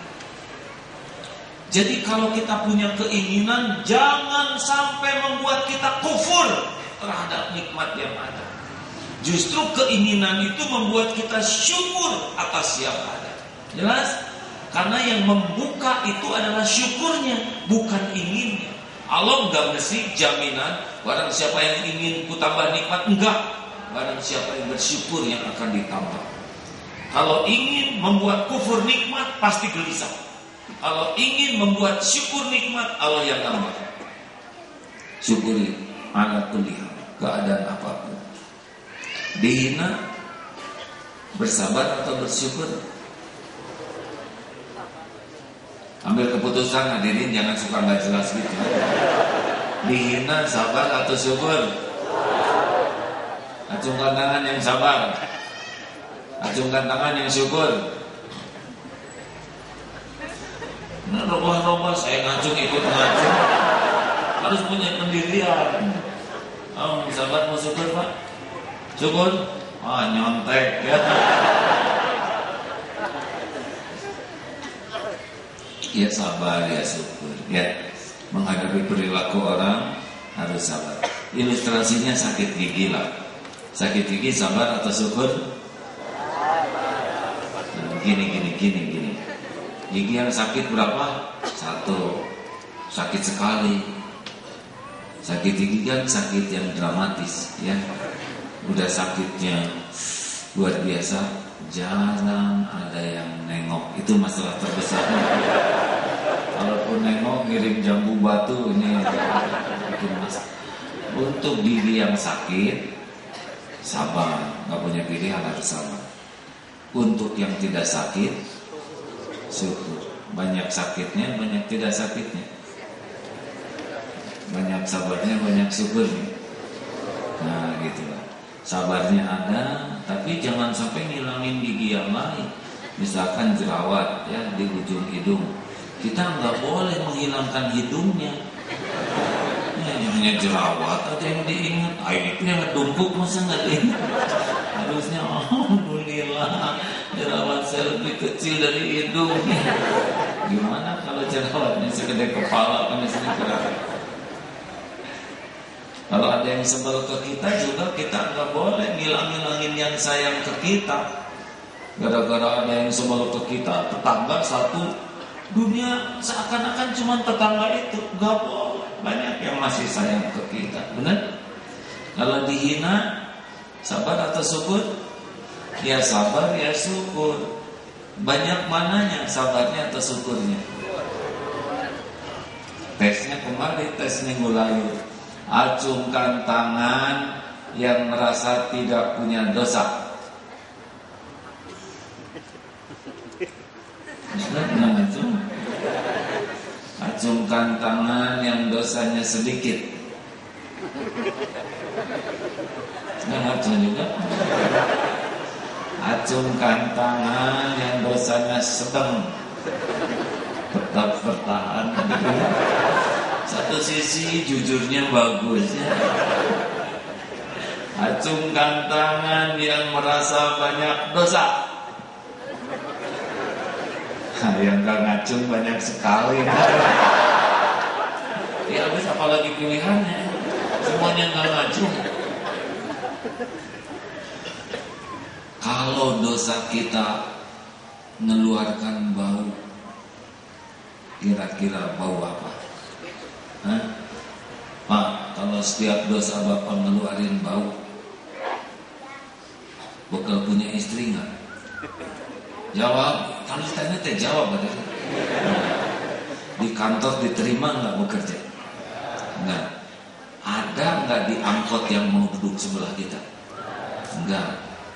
A: Jadi kalau kita punya keinginan, jangan sampai membuat kita kufur terhadap nikmat yang ada. Justru keinginan itu membuat kita syukur atas yang ada. Jelas? Karena yang membuka itu adalah syukurnya, bukan inginnya. Allah enggak mesti jaminan barang siapa yang ingin ku tambah nikmat, enggak. Barang siapa yang bersyukur yang akan ditambah. Kalau ingin membuat kufur nikmat, pasti gelisah. Kalau ingin membuat syukur nikmat, Allah yang tambah. Syukuri ala kulli hal, keadaan apapun. Dihina, bersabar atau bersyukur? Ambil keputusan, hadirin, jangan suka nggak jelas gitu. Dihina, sabar atau syukur? Acungkan tangan yang sabar, acungkan tangan yang syukur. Nah, roboh-roboh saya ngacung ikut ngacung, harus punya pendirian. Oh, sabar mau syukur Pak? Syukur? Ah, nyontek ya. Ya sabar, ya syukur, ya. Menghadapi perilaku orang harus sabar. Ilustrasinya sakit gigi lah. Sakit gigi sabar atau syukur? Nah, gini, gini, gini, gini. Gigi yang sakit berapa? Satu. Sakit sekali. Sakit gigi kan sakit yang dramatis, ya. Udah sakitnya luar biasa, jarang ada yang nengok. Itu masalah terbesarnya. Kalaupun nengok ngirim jambu batu, ini bikin masalah. Untuk gigi yang sakit, sabar, nggak punya pilihan, harus sabar. Untuk yang tidak sakit, syukur. Banyak sakitnya, banyak tidak sakitnya. banyak sabarnya, banyak syukurnya. Nah gitu lah. Sabarnya ada, tapi jangan sampai ngilangin gigi yang lain. Misalkan jerawat ya di ujung hidung, kita nggak boleh menghilangkan hidungnya. Ya, hanya jerawat ada yang diingat, ah ini punya ngedungkuk masa nggak diingat. Harusnya alhamdulillah jerawat saya lebih kecil dari hidung. Gimana kalau jerawatnya segede kepala kan disini jerawat. Kalau ada yang sebel ke kita juga kita nggak boleh ngilang-ngilangin yang sayang ke kita. Gara-gara ada yang sebel ke kita, tetangga satu, dunia seakan-akan cuma tetangga itu, nggak boleh. Banyak yang masih sayang ke kita, benar? Kalau dihina, sabar atau syukur? Ya sabar, ya syukur. Banyak mananya sabarnya atau syukurnya? Tesnya kemarin, tes minggu lalu. Acungkan tangan yang merasa tidak punya dosa. Acungkan tangan yang dosanya sedikit. Nggak acung juga. Acungkan tangan yang dosanya sedang. Tetap bertahan. Satu sisi jujurnya bagus ya. Acungkan tangan yang merasa banyak dosa. Nah, yang gak ngacung banyak sekali. Ya habis apalagi pilihannya. Semuanya gak ngacung. Kalau dosa kita mengeluarkan bau, kira-kira bau apa? Hah? Pak, kalau setiap dosa Bapak ngeluarin bau, bakal punya istri nggak? Jawab, kalau ditanya teh jawab betul. Di kantor diterima nggak bekerja? Nggak. Ada nggak di angkot yang mau duduk sebelah kita? Nggak.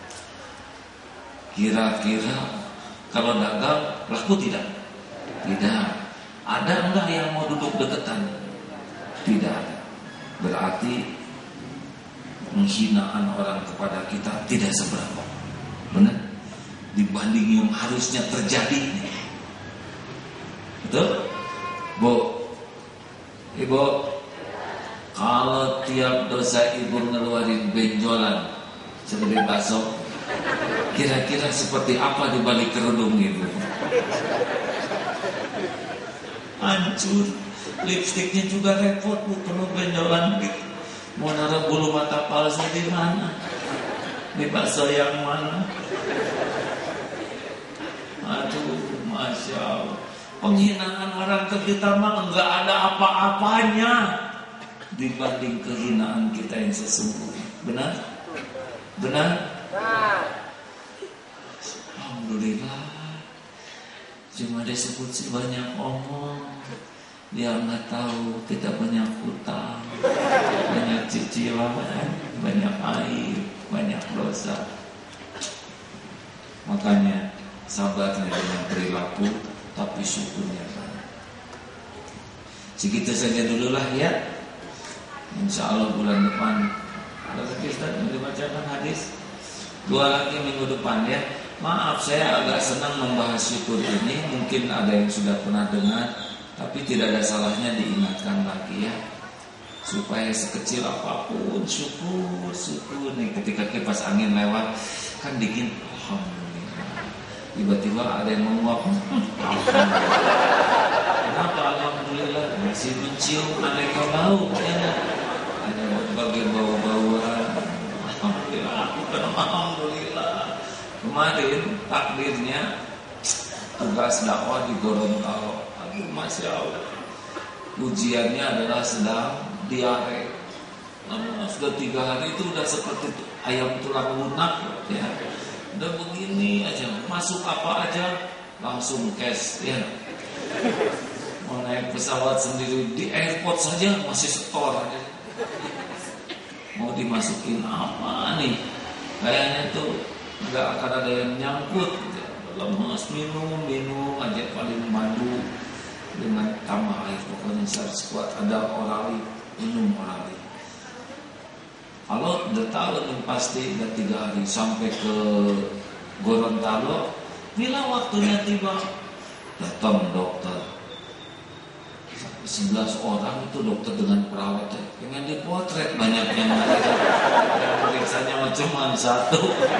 A: Kira-kira kalau dagang laku tidak? Tidak. Ada nggak yang mau duduk deketan? Tidak ada. Berarti penghinaan orang kepada kita tidak seberapa. Benar? Dibanding yang harusnya terjadi. Betul? Bu, Ibu, kalau tiap dosa ibu ngeluarin benjolan seperti bakso, kira-kira seperti apa di balik kerudung ibu? Hancur. Lipstiknya juga repot, bu, penuh benjolan gitu. Mau naruh bulu mata palsu di mana? Di bakso yang mana? Aduh, masya Allah. Penghinaan orang ke kita mah enggak ada apa-apanya dibanding kehinaan kita yang sesungguhnya. Benar? Benar? Alhamdulillah. Cuma disebut sih banyak omong. Dia nggak tahu kita banyak hutang, banyak cicilan, banyak aib, banyak dosa. Makanya sabarnya dengan perilaku, tapi syukurnya banyak. Segitu saja dulu lah ya. Insya Allah bulan depan ada Ustaz yang dibacakan hadis. Dua lagi minggu depan ya. Maaf saya agak senang membahas syukur ini. Mungkin ada yang sudah pernah dengar, tapi tidak ada salahnya diingatkan lagi ya. Supaya sekecil apapun syukur, syukur nih ketika kipas angin lewat kan dingin. Alhamdulillah. Tiba-tiba ada yang menguap. Alhamdulillah. Kenapa alhamdulillah? Masih mencium aneka bau ya. Ada berbagai bau-bauan. Alhamdulillah. Alhamdulillah. Kemarin takdirnya tugas dakwah di Gorontalo. Aduh, masya Allah. Ujiannya adalah sedang diare. Nah, sudah tiga hari itu udah seperti ayam tulang lunak ya. Udah begini aja, masuk apa aja langsung cash ya. Mau naik pesawat sendiri di airport saja masih setor aja. Mau dimasukin apa nih? Kayaknya tuh nggak akan ada yang nyangkut. Lemas minum minum aja paling mandu dengan tambah air pokoknya harus kuat. Ada orali minum orali. Kalau udah tahu nih pasti udah tiga hari sampai ke Gorontalo, bila waktunya tiba, datang dokter. sebelas orang itu dokter dengan perawatnya, pengen dipotret banyak yang yang periksanya cuma satu.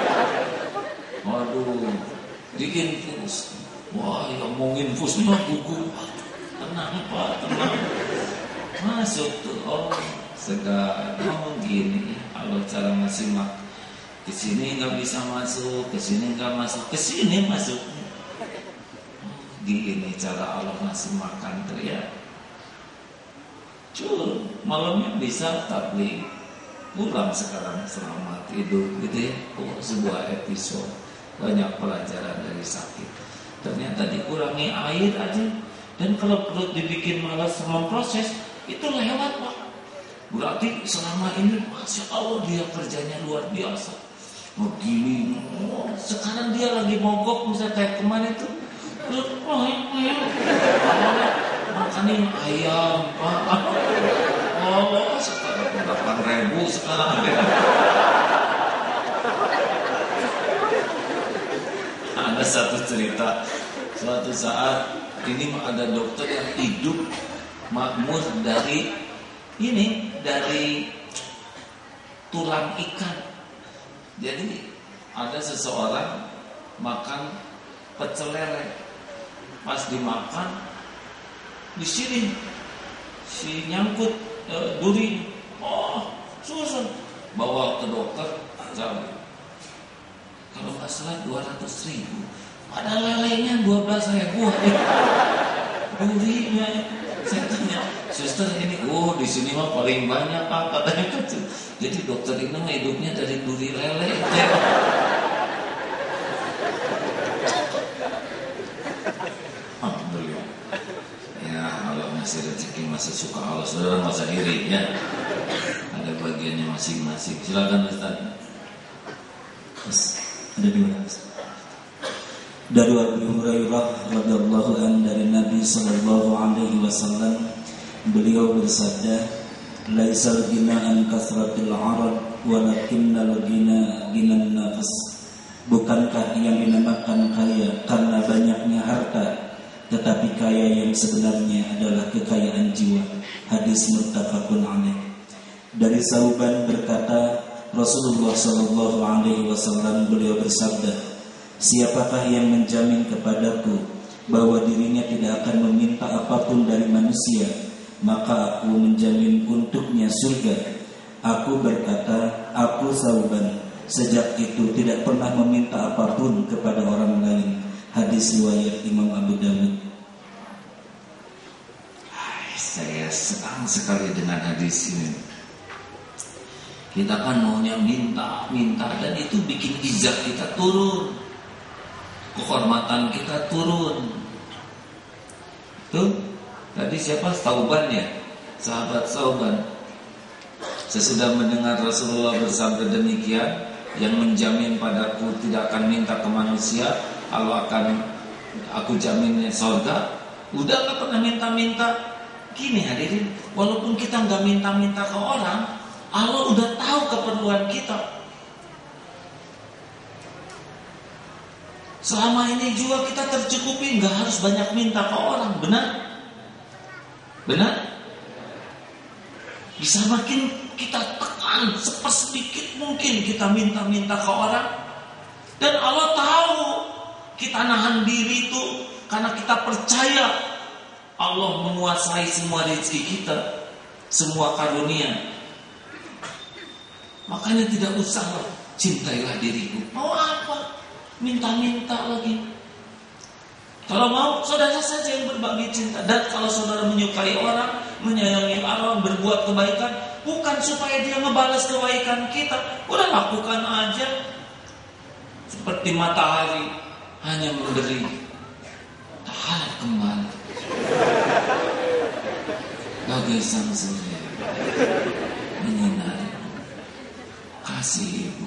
A: Waduh, diinfus. Wah, yang mau infus mah gugup. Tenang Pak, tenang. Masuk tuh, oh segar. Oh gini, kalau cara ngasih mak, ke sini nggak bisa masuk, ke sini nggak masuk, ke sini masuk. Gini cara Allah ngasih makan tuh ya. Cur, malamnya bisa tabligh, pulang sekarang selamat hidup gitu ya. Oh, sebuah episode, banyak pelajaran dari sakit. Ternyata dikurangi air aja, dan kalau perut dibikin malas sama proses itu lewat Pak. Berarti selama ini Masya Allah dia kerjanya luar biasa. Begini, oh, sekarang dia lagi mogok misalnya kayak kemarin itu, oh, oh, makanin ayam Pak. Oh, sekarang delapan ribu sekarang. Ada satu cerita, suatu saat ini ada dokter yang hidup makmur dari ini, dari tulang ikan. Jadi ada seseorang makan pecel lele, pas dimakan di sini si nyangkut e, duri, oh susah, bawa ke dokter, jauh. Kalau nggak salah dua ratus ribu, ada lelenya dua belas ribu, durinya. Saya tanya, suster ini, oh di sini mah paling banyak Pak, katanya gitu. Jadi dokter ini mah hidupnya dari duri lele. Alhamdulillah. Ya Allah masih rezeki, masih suka Allah. Saudara nggak usah iri ya. Ada bagiannya masing-masing. Silakan Ustaz.
C: Yes, ada dua. Dari Abu Hurairah radhiyallahu anhu dari Nabi sallallahu alaihi wasallam, beliau bersabda, "Laisal ghina an kasratil 'arad, walakinnal ghina ghinan nafs." Bukankah yang dinamakan kaya karena banyaknya harta, tetapi kaya yang sebenarnya adalah kekayaan jiwa. Hadis muttafaqun alaih. Dari Sauban berkata, Rasulullah sallallahu alaihi wasallam beliau bersabda, "Siapakah yang menjamin kepadaku bahwa dirinya tidak akan meminta apapun dari manusia, maka aku menjamin untuknya surga." Aku berkata, "Aku Sauban." Sejak itu tidak pernah meminta apapun kepada orang lain. Hadis riwayat Imam Abu Dawud.
A: Saya senang sekali dengan hadis ini. Kita kan maunya minta, minta, dan itu bikin izah kita turun, kehormatan kita turun. Tuh, tadi siapa? Sauban ya, sahabat Sauban. Sesudah mendengar Rasulullah bersabda demikian, yang menjamin padaku tidak akan minta ke manusia, Allah akan aku jaminnya surga. Udah gak pernah minta-minta. Gini hadirin, walaupun kita gak minta-minta ke orang, Allah udah tahu keperluan kita. Selama ini juga kita tercukupi, gak harus banyak minta ke orang. Benar? Benar? Bisa makin kita tekan sepersedikit mungkin kita minta-minta ke orang. Dan Allah tahu kita nahan diri itu karena kita percaya Allah menguasai semua rezeki kita, semua karunia. Makanya tidak usah, cintailah diriku. Mau apa? Minta-minta lagi. Kalau mau, saudara saja yang berbagi cinta. Dan kalau saudara menyukai orang, menyayangi orang, berbuat kebaikan, bukan supaya dia ngebalas kebaikan kita, udah lakukan aja. Seperti matahari hanya memberi, tak kembali. Bagai sang surya menyinari, kasih ibu.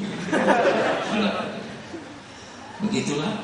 A: Begitulah.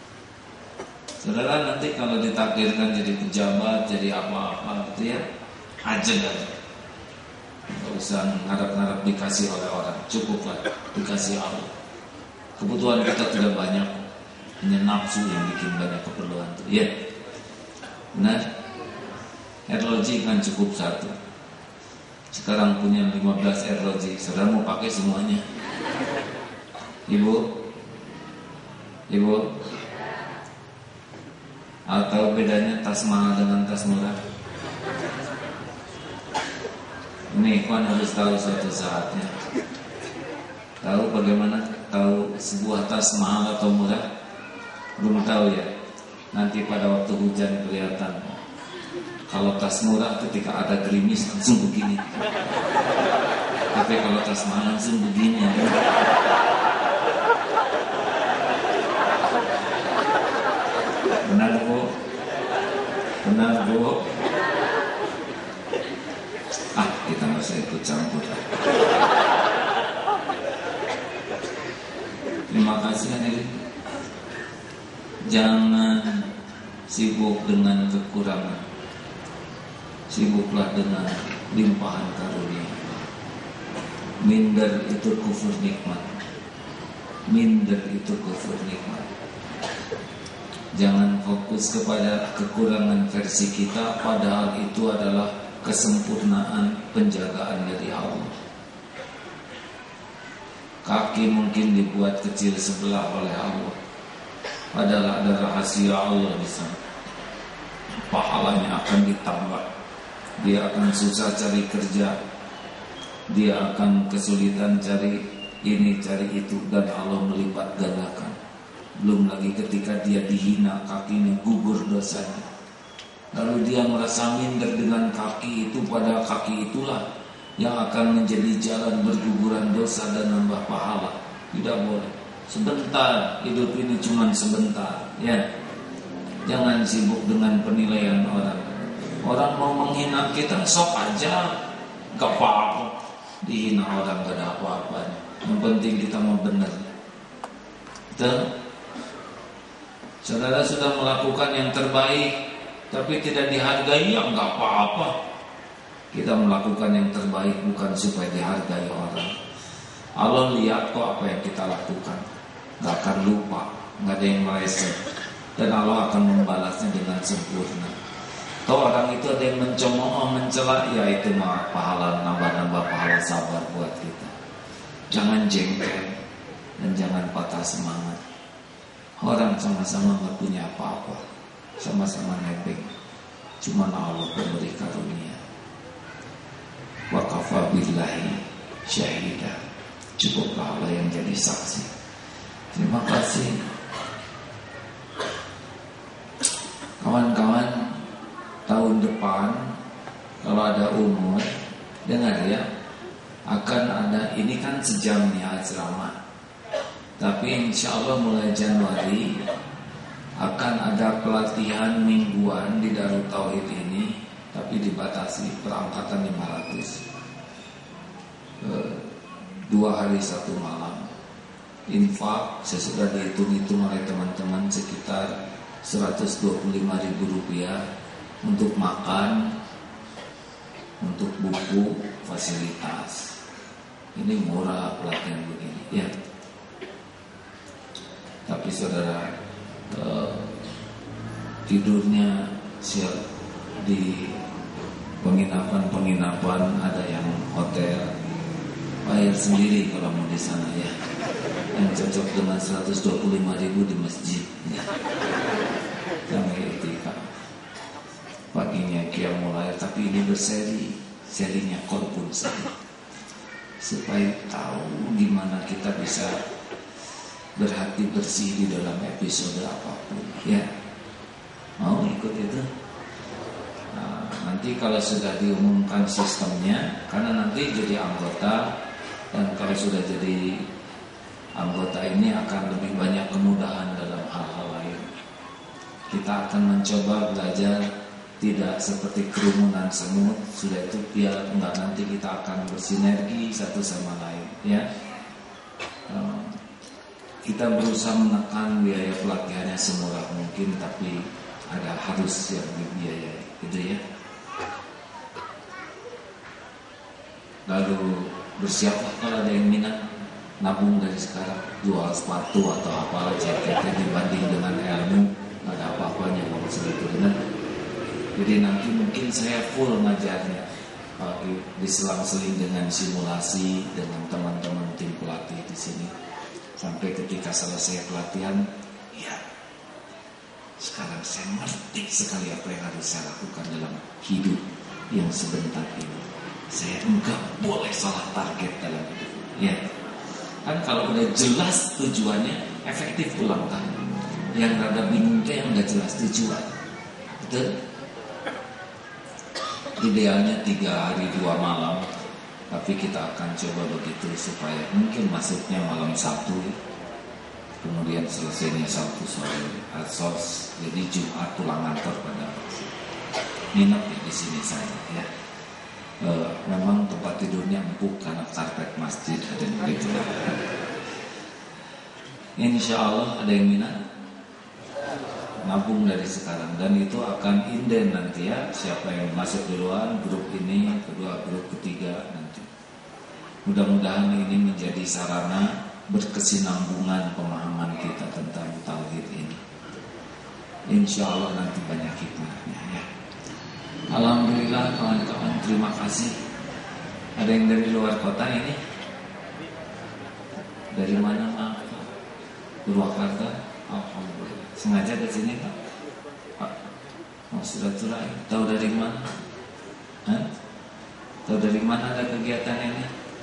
A: Saudara nanti kalau ditakdirkan jadi pejabat, jadi apa-apa gitu ya, aja aja. Nggak usah ngarap-ngarap dikasih oleh orang, cukuplah dikasih Allah. Kebutuhan kita tidak banyak, hanya nafsu yang bikin banyak keperluan tuh. Ya, benar. Air logi kan cukup satu. Sekarang punya lima belas air logi, saudara mau pakai semuanya. Ibu, ibu, atau bedanya tas mahal dengan tas murah? Ini ikhwan harus tahu suatu saatnya. Tahu bagaimana tahu sebuah tas mahal atau murah? Belum tahu ya. Nanti pada waktu hujan kelihatan. Kalau tas murah ketika ada gerimis langsung begini. Tapi kalau tas mahal langsung begini. Benar Bu? Benar Bu? Ah, kita nggak usah ikut campur. Terima kasih hadirin. Jangan sibuk dengan kekurangan, sibuklah dengan limpahan karunia. Minder itu kufur nikmat. Minder itu kufur nikmat. Jangan fokus kepada kekurangan versi kita, padahal itu adalah kesempurnaan penjagaan dari Allah. Kaki mungkin dibuat kecil sebelah oleh Allah, padahal ada rahasia Allah di sana. Pahalanya akan ditambah. Dia akan susah cari kerja, dia akan kesulitan cari ini cari itu, dan Allah melipat gandakan. Belum lagi ketika dia dihina, kakinya gugur dosanya, lalu dia merasa minder dengan kaki itu, pada kaki itulah yang akan menjadi jalan berguguran dosa dan nambah pahala. Tidak boleh. Sebentar, hidup ini cuma sebentar, ya. Jangan sibuk dengan penilaian orang. Orang mau menghina kita, sok aja, gak apa-apa. Dihina orang gak ada apa-apanya. Yang penting kita mau benar. Betul? Saudara sudah melakukan yang terbaik, tapi tidak dihargai, ya nggak apa-apa. Kita melakukan yang terbaik bukan supaya dihargai orang. Allah lihat kok apa yang kita lakukan, nggak akan lupa, nggak ada yang meleset, dan Allah akan membalasnya dengan sempurna. Toh orang itu ada yang mencemooh, mencela, ya itu mah pahala, nambah-nambah pahala sabar buat kita. Jangan jengkel dan jangan patah semangat. Orang sama-sama gak punya apa-apa, sama-sama nebeng, cuma Allah pemberi karunia. Wa kafa billahi syahida. Cukuplah Allah yang jadi saksi. Terima kasih. Kawan-kawan, tahun depan kalau ada umur, dengar ya, akan ada, ini kan sejam nih asrama. Tapi insya Allah mulai Januari akan ada pelatihan mingguan di Darut Tauhid ini, tapi dibatasi perangkatan lima ratus, dua hari satu malam. Infak sesudah dihitung-hitung oleh teman-teman sekitar seratus dua puluh lima ribu rupiah untuk makan, untuk buku, fasilitas. Ini murah pelatihan begini ya. Tapi saudara, eh, tidurnya siap di penginapan-penginapan, ada yang hotel, bayar sendiri kalau mau di sana ya. Yang cocok dengan seratus dua puluh lima ribu di masjid ya. Jangan itikaf. Paginya qiyamul lail, tapi ini berseri, serinya korpun saja. Supaya tahu gimana kita bisa berhati bersih di dalam episode apapun ya. Mau ikut itu? Nah, nanti kalau sudah diumumkan sistemnya, karena nanti jadi anggota, dan kalau sudah jadi anggota ini akan lebih banyak kemudahan dalam hal-hal lain. Kita akan mencoba belajar tidak seperti kerumunan semut. Sudah itu biar enggak, nanti kita akan bersinergi satu sama lain ya. Kita berusaha menekan biaya pelatihannya semurah mungkin, tapi ada harus yang dibiayai, gitu ya. Lalu bersiaplah kalau ada yang minat, nabung dari sekarang, jual sepatu atau apalah jaketnya dibanding dengan ilmu, nggak ada apa-apanya kalau sebetulnya. Jadi nanti mungkin saya full ngajarnya, diselang-seling dengan simulasi dengan teman-teman tim pelatih di sini. Sampai ketika selesai pelatihan, ya sekarang saya ngerti sekali apa yang harus saya lakukan dalam hidup yang sebentar ini. Saya enggak boleh salah target dalam hidup. Ya, kan kalau udah jelas tujuannya, efektif pulang kan. Yang rada bingung itu yang enggak jelas tujuan. Betul? Idealnya tiga hari dua malam, tapi kita akan coba begitu supaya mungkin masuknya malam Sabtu, kemudian selesainya Sabtu sore asos, jadi Jumat pulang kantor pada nginep ya di sini saya ya. E, memang tempat tidurnya empuk karena karpet masjid ada begitu. Insya Allah ada yang minat, nabung dari sekarang, dan itu akan inden nanti ya, siapa yang masuk duluan grup ini, kedua grup ketiga nanti. Mudah-mudahan ini menjadi sarana berkesinambungan pemahaman kita tentang tauhid ini. Insya Allah nanti banyak hikmahnya ya. Alhamdulillah kawan-kawan, terima kasih. Ada yang dari luar kota ini? Dari mana Pak? Purwakarta? Alhamdulillah. Sengaja ke sini Pak? Pak, mau silaturahmi. Tahu dari mana? Hah? Tahu dari mana ada kegiatan ini?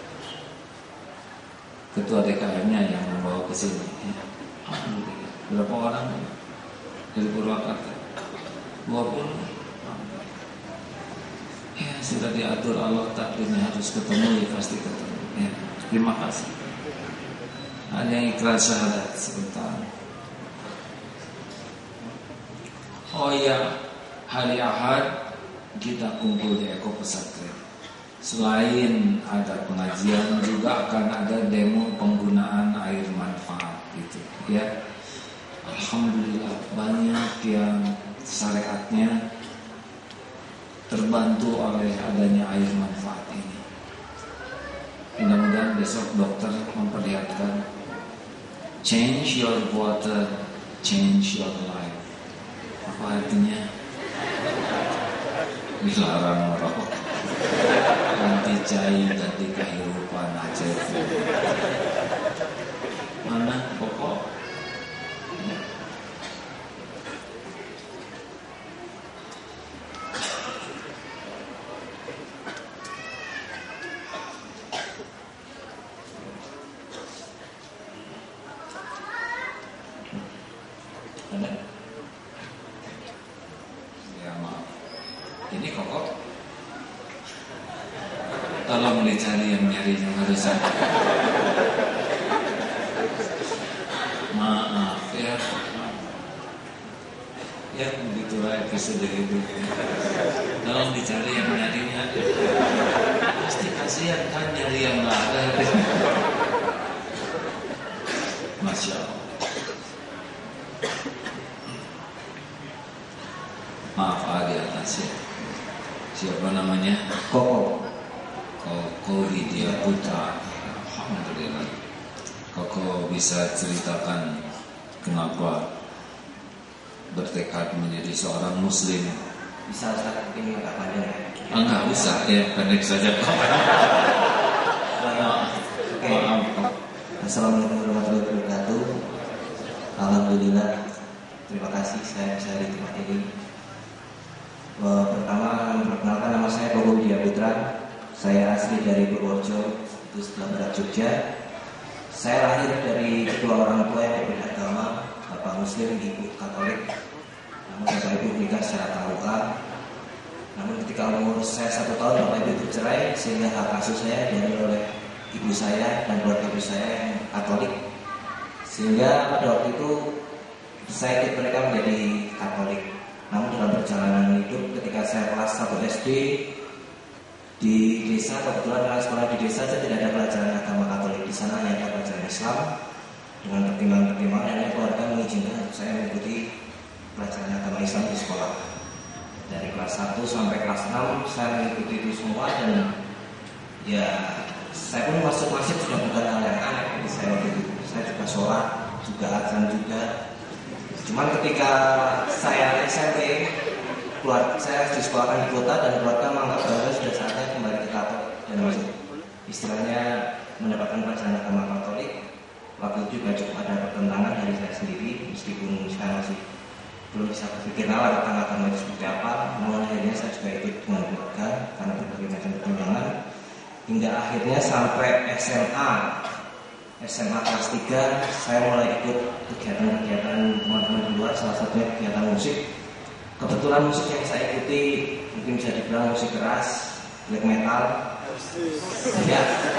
A: Ketua D K M-nya yang membawa ke sini. Ya. Alhamdulillah. Berapa orang dari Purwakarta? dua puluh. Ya, sudah diatur Allah, takdirnya harus ketemu, ya pasti ketemu. Ya, terima kasih. Ada yang ikhlas syahadat sebentar. Oh ya, hari Ahad kita kumpul di Eko Pesantren. Selain ada pengajian, juga akan ada demo penggunaan air manfaat gitu. Ya, alhamdulillah banyak yang syariatnya terbantu oleh adanya air manfaat ini. Mudah-mudahan besok dokter memperlihatkan change your water, change your life. Apa artinya? Dilarang merokok, ganti cai, ganti kehidupan aja. Mana pokok? Tolong dicari yang nyari yang harusan. Maaf ya, ya begitulah episode itu. Tolong dicari yang nyarinya. Pasti kasihan kan nyari yang nggak ada. Masya Allah. Maaf ada atas ya. Siapa namanya? Koko. Koko Widya Putra. Alhamdulillah. Koko bisa ceritakan kenapa bertekad menjadi seorang muslim?
B: Bisa Ustaz, ini agak panjang.
A: Ah, enggak usah ya, pendek saja kok.
B: Oke. Assalamualaikum warahmatullahi wabarakatuh. Alhamdulillah. Terima kasih saya bisa di tempat ini. Pertama, perkenalkan nama saya Koko Widya Putra. Saya asli dari Purworejo, itu sebelah barat Jogja. Saya lahir dari kedua orang tua yang berbeda agama, bapak Muslim, ibu Katolik. Namun bapak ibu menikah secara taruhan. Namun ketika umur saya satu tahun, bapak ibu bercerai, sehingga hak asuh saya diambil oleh ibu saya dan keluarga ibu saya yang Katolik. Sehingga pada waktu itu saya ikut mereka menjadi Katolik. Namun dalam perjalanan hidup, ketika saya kelas satu S D di desa, kebetulan karena sekolah di desa saya tidak ada pelajaran agama Katolik, di sana hanya ada pelajaran Islam. Dengan pertimbangan-pertimbangan akhirnya keluarga mengizinkan saya mengikuti pelajaran agama Islam di sekolah. Dari kelas satu sampai kelas enam saya mengikuti itu semua, dan Ya, saya pun masuk masjid sudah bukan hal yang aneh. Saya waktu itu, saya juga sholat, juga azan juga. Cuman ketika saya S M P, keluar, saya disekolahkan di kota dan keluarga menganggap bahwa sudah saatnya kembali ke Katolik dan masuk istilahnya mendapatkan pelajaran agama Katolik. Waktu itu juga cukup ada pertentangan dari saya sendiri, meskipun saya masih belum bisa berpikir nalar tentang agama itu seperti apa. Namun akhirnya saya juga ikut dengan keluarga karena berbagai macam pertimbangan. Hingga akhirnya sampai S M A S M A kelas tiga saya mulai ikut kegiatan-kegiatan teman-teman di luar, salah satunya kegiatan musik. Kebetulan musik yang saya ikuti mungkin bisa dibilang musik keras, black metal. Ya.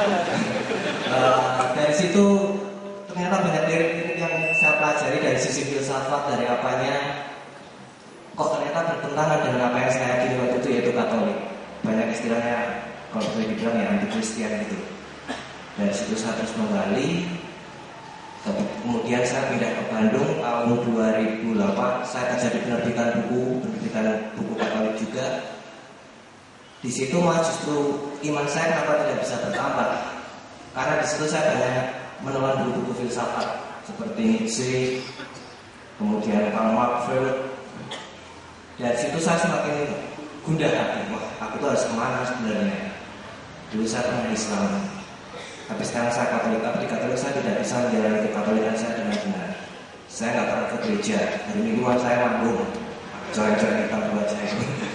B: uh, dari situ ternyata banyak lirik-lirik yang saya pelajari dari sisi filsafat, dari apanya kok ternyata bertentangan dengan apa yang saya yakini waktu itu, yaitu Katolik. Banyak istilahnya kalau boleh dibilang ya anti Kristen gitu. Dari situ saya terus menggali. Kemudian saya pindah ke Bandung tahun dua ribu delapan. Saya kerja di penerbitan buku, penerbitan buku Katolik juga. Di situ malah justru iman saya kenapa tidak bisa bertambah, karena di situ saya banyak menelan buku-buku filsafat seperti Nietzsche, kemudian Karl Marx. Dari situ saya semakin gundah hati. Wah, aku tuh harus kemana sebenarnya? Dulu saya pernah Islam, tapi sekarang saya Katolik. Tapi di Katolik saya tidak bisa menjalani kekatolikan saya dengan benar. Saya nggak pernah ke gereja. Hari mingguan saya manggung, coret-coret hitam buat saya.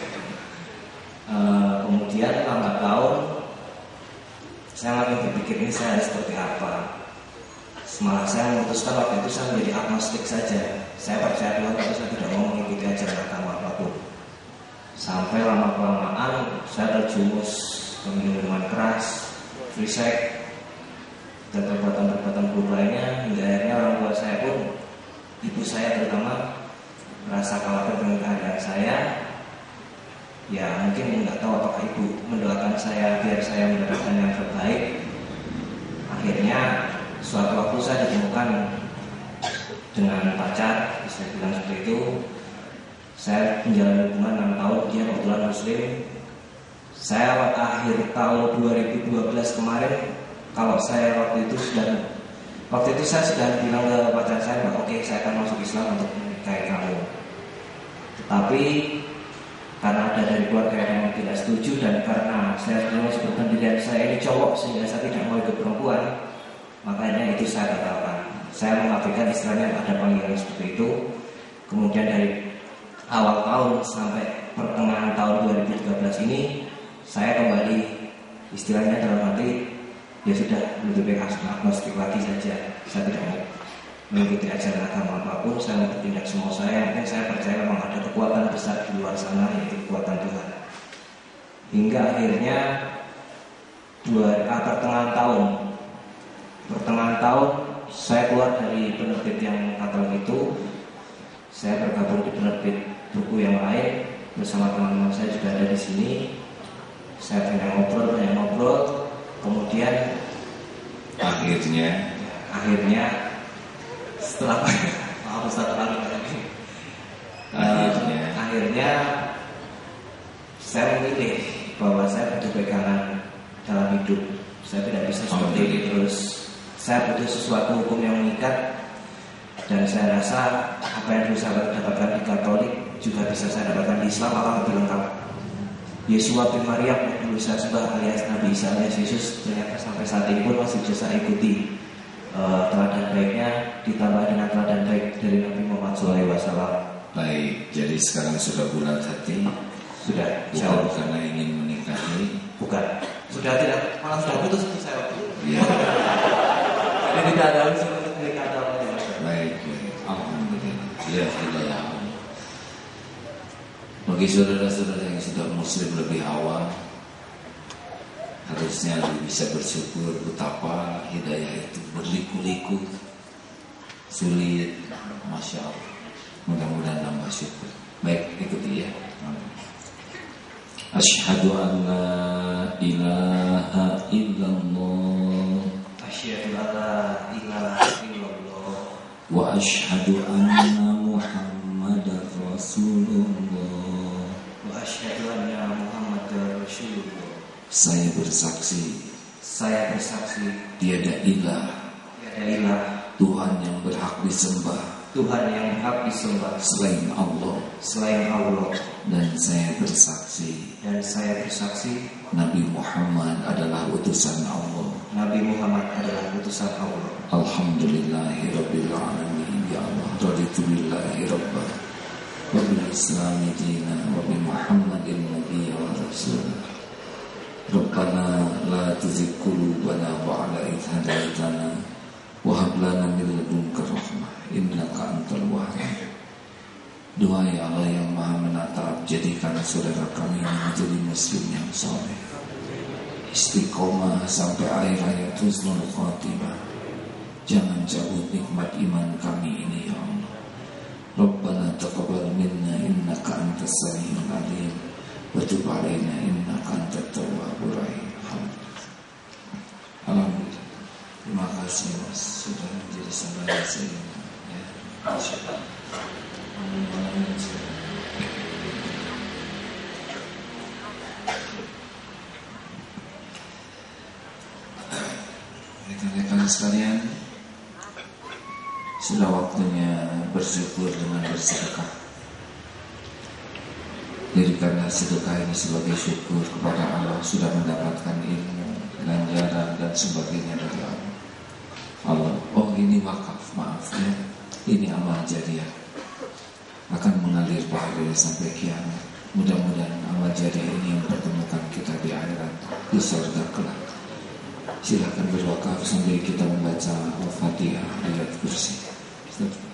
B: uh, kemudian lambat tahun saya makin berpikir ini saya harus seperti apa. Malah saya memutuskan waktu itu saya menjadi agnostik saja. Saya percaya Tuhan, tapi saya tidak mau mengikuti ajaran agama apapun. Sampai lama-kelamaan saya terjumus ke minuman keras, free sex, dan perbuatan-perbuatan buruk lainnya. Hingga akhirnya orang tua saya pun, ibu saya terutama, merasa khawatir dengan keadaan saya. Ya mungkin nggak tahu apakah ibu mendoakan saya biar saya mendapatkan yang terbaik. Akhirnya suatu waktu saya ditemukan dengan pacar, bisa bilang seperti itu. Saya menjalani hubungan enam tahun, dia kebetulan muslim. Saya akhir tahun dua ribu dua belas kemarin, kalau saya waktu itu sudah waktu itu saya sudah bilang ke pacar saya bahwa oke, okay, saya akan masuk Islam untuk menikahi kamu. Tetapi karena ada dari keluarga yang tidak setuju dan karena saya masih berpendirian saya ini cowok sehingga saya tidak mau ikut perempuan, makanya itu saya batalkan. Saya mengabaikan istilahnya ada panggilan seperti itu. Kemudian dari awal tahun sampai pertengahan tahun dua ribu tiga belas ini saya kembali istilahnya dalam arti ya sudah lebih baik agnostik lagi saja. Saya tidak mau mengikuti ajaran agama apapun. Saya mau bertindak semau saya. Mungkin saya percaya memang ada kekuatan besar di luar sana, yaitu kekuatan Tuhan. Hingga akhirnya dua ah, pertengahan tahun pertengahan tahun saya keluar dari penerbit yang Katolik itu. Saya bergabung di penerbit buku yang lain bersama teman-teman saya juga ada di sini. Saya banyak ngobrol, banyak ngobrol. Kemudian
A: akhirnya,
B: akhirnya setelah maaf Ustaz terlalu lagi.
A: Akhirnya,
B: uh, akhirnya saya memilih bahwa saya butuh pegangan dalam hidup. Saya tidak bisa seperti ini terus. Saya butuh sesuatu hukum yang mengikat. Dan saya rasa apa yang dulu saya dapatkan di Katolik juga bisa saya dapatkan di Islam, akan lebih lengkap. Yesua bin Maryam yang dulu saya sembah alias Nabi Isa alias Yesus, ternyata sampai saat ini pun masih bisa saya ikuti uh, teladan baiknya ditambah dengan teladan baik dari Nabi Muhammad shallallahu alaihi wasallam.
A: Baik, jadi sekarang sudah bulat hati.
B: Sudah,
A: bukan karena ingin menikahi.
B: Bukan, sudah tidak, malah sudah putus saya waktu itu.
A: Iya.
B: Jadi tidak ada unsur untuk menikah atau apa.
A: Baik, baik. Alhamdulillah. Ya, hidayah. Bagi saudara-saudara yang sudah muslim lebih awal, harusnya lebih bisa bersyukur betapa hidayah itu berliku-liku, sulit, masya Allah. Mudah-mudahan nambah syukur. Baik, ikuti ya. Asyhadu an la ilaha illallah.
B: Asyhadu an la ilaha illallah.
A: Wa asyhadu anna Muhammadar Rasulullah.
B: Wa asyhadu anna Muhammadar Rasulullah.
A: Saya bersaksi,
B: saya bersaksi
A: tiada ilah,
B: tiada ilah
A: Tuhan yang berhak disembah,
B: Tuhan yang berhak disembah
A: selain Allah,
B: selain Allah,
A: dan saya bersaksi
B: dan saya bersaksi
A: Nabi Muhammad adalah utusan Allah.
B: Nabi Muhammad adalah utusan Allah.
A: Alhamdulillahirabbil alamin. Ya Allah, raditu billahi rabba wa bil islami dinan wa bi Muhammadin nabiyya wa rasul. Rabbana la tuzigh qulubana ba'da idh hadaytana wa hab lana min ladunka rahmah innaka antal wahhab. Doa ya Allah yang Maha menatap, jadikan saudara kami menjadi muslim yang saleh, istiqomah sampai akhir hayat, husnul khatimah. Jangan cabut nikmat iman kami ini ya Allah. Rabbana taqabbal minna innaka antas samiul alim wa tub alaina innaka antat tawwabur rahim. Alhamdulillah. Terima kasih Mas sudah menjadi saudara saya. Ya, insyaallah. Rekan-rekan sekalian, sudah waktunya bersyukur dengan bersedekah. Jadikanlah sedekah ini sebagai syukur kepada Allah sudah mendapatkan ilmu, ganjaran dan sebagainya dari Allah. Allah, oh ini wakaf, maaf ya, ini amal jariah akan mengalir pahala sampai kiamat. Mudah-mudahan amal jariah ini yang pertemukan kita di akhirat, di surga kelak. Silakan berwakaf sambil kita membaca Al-Fatihah ayat kursi.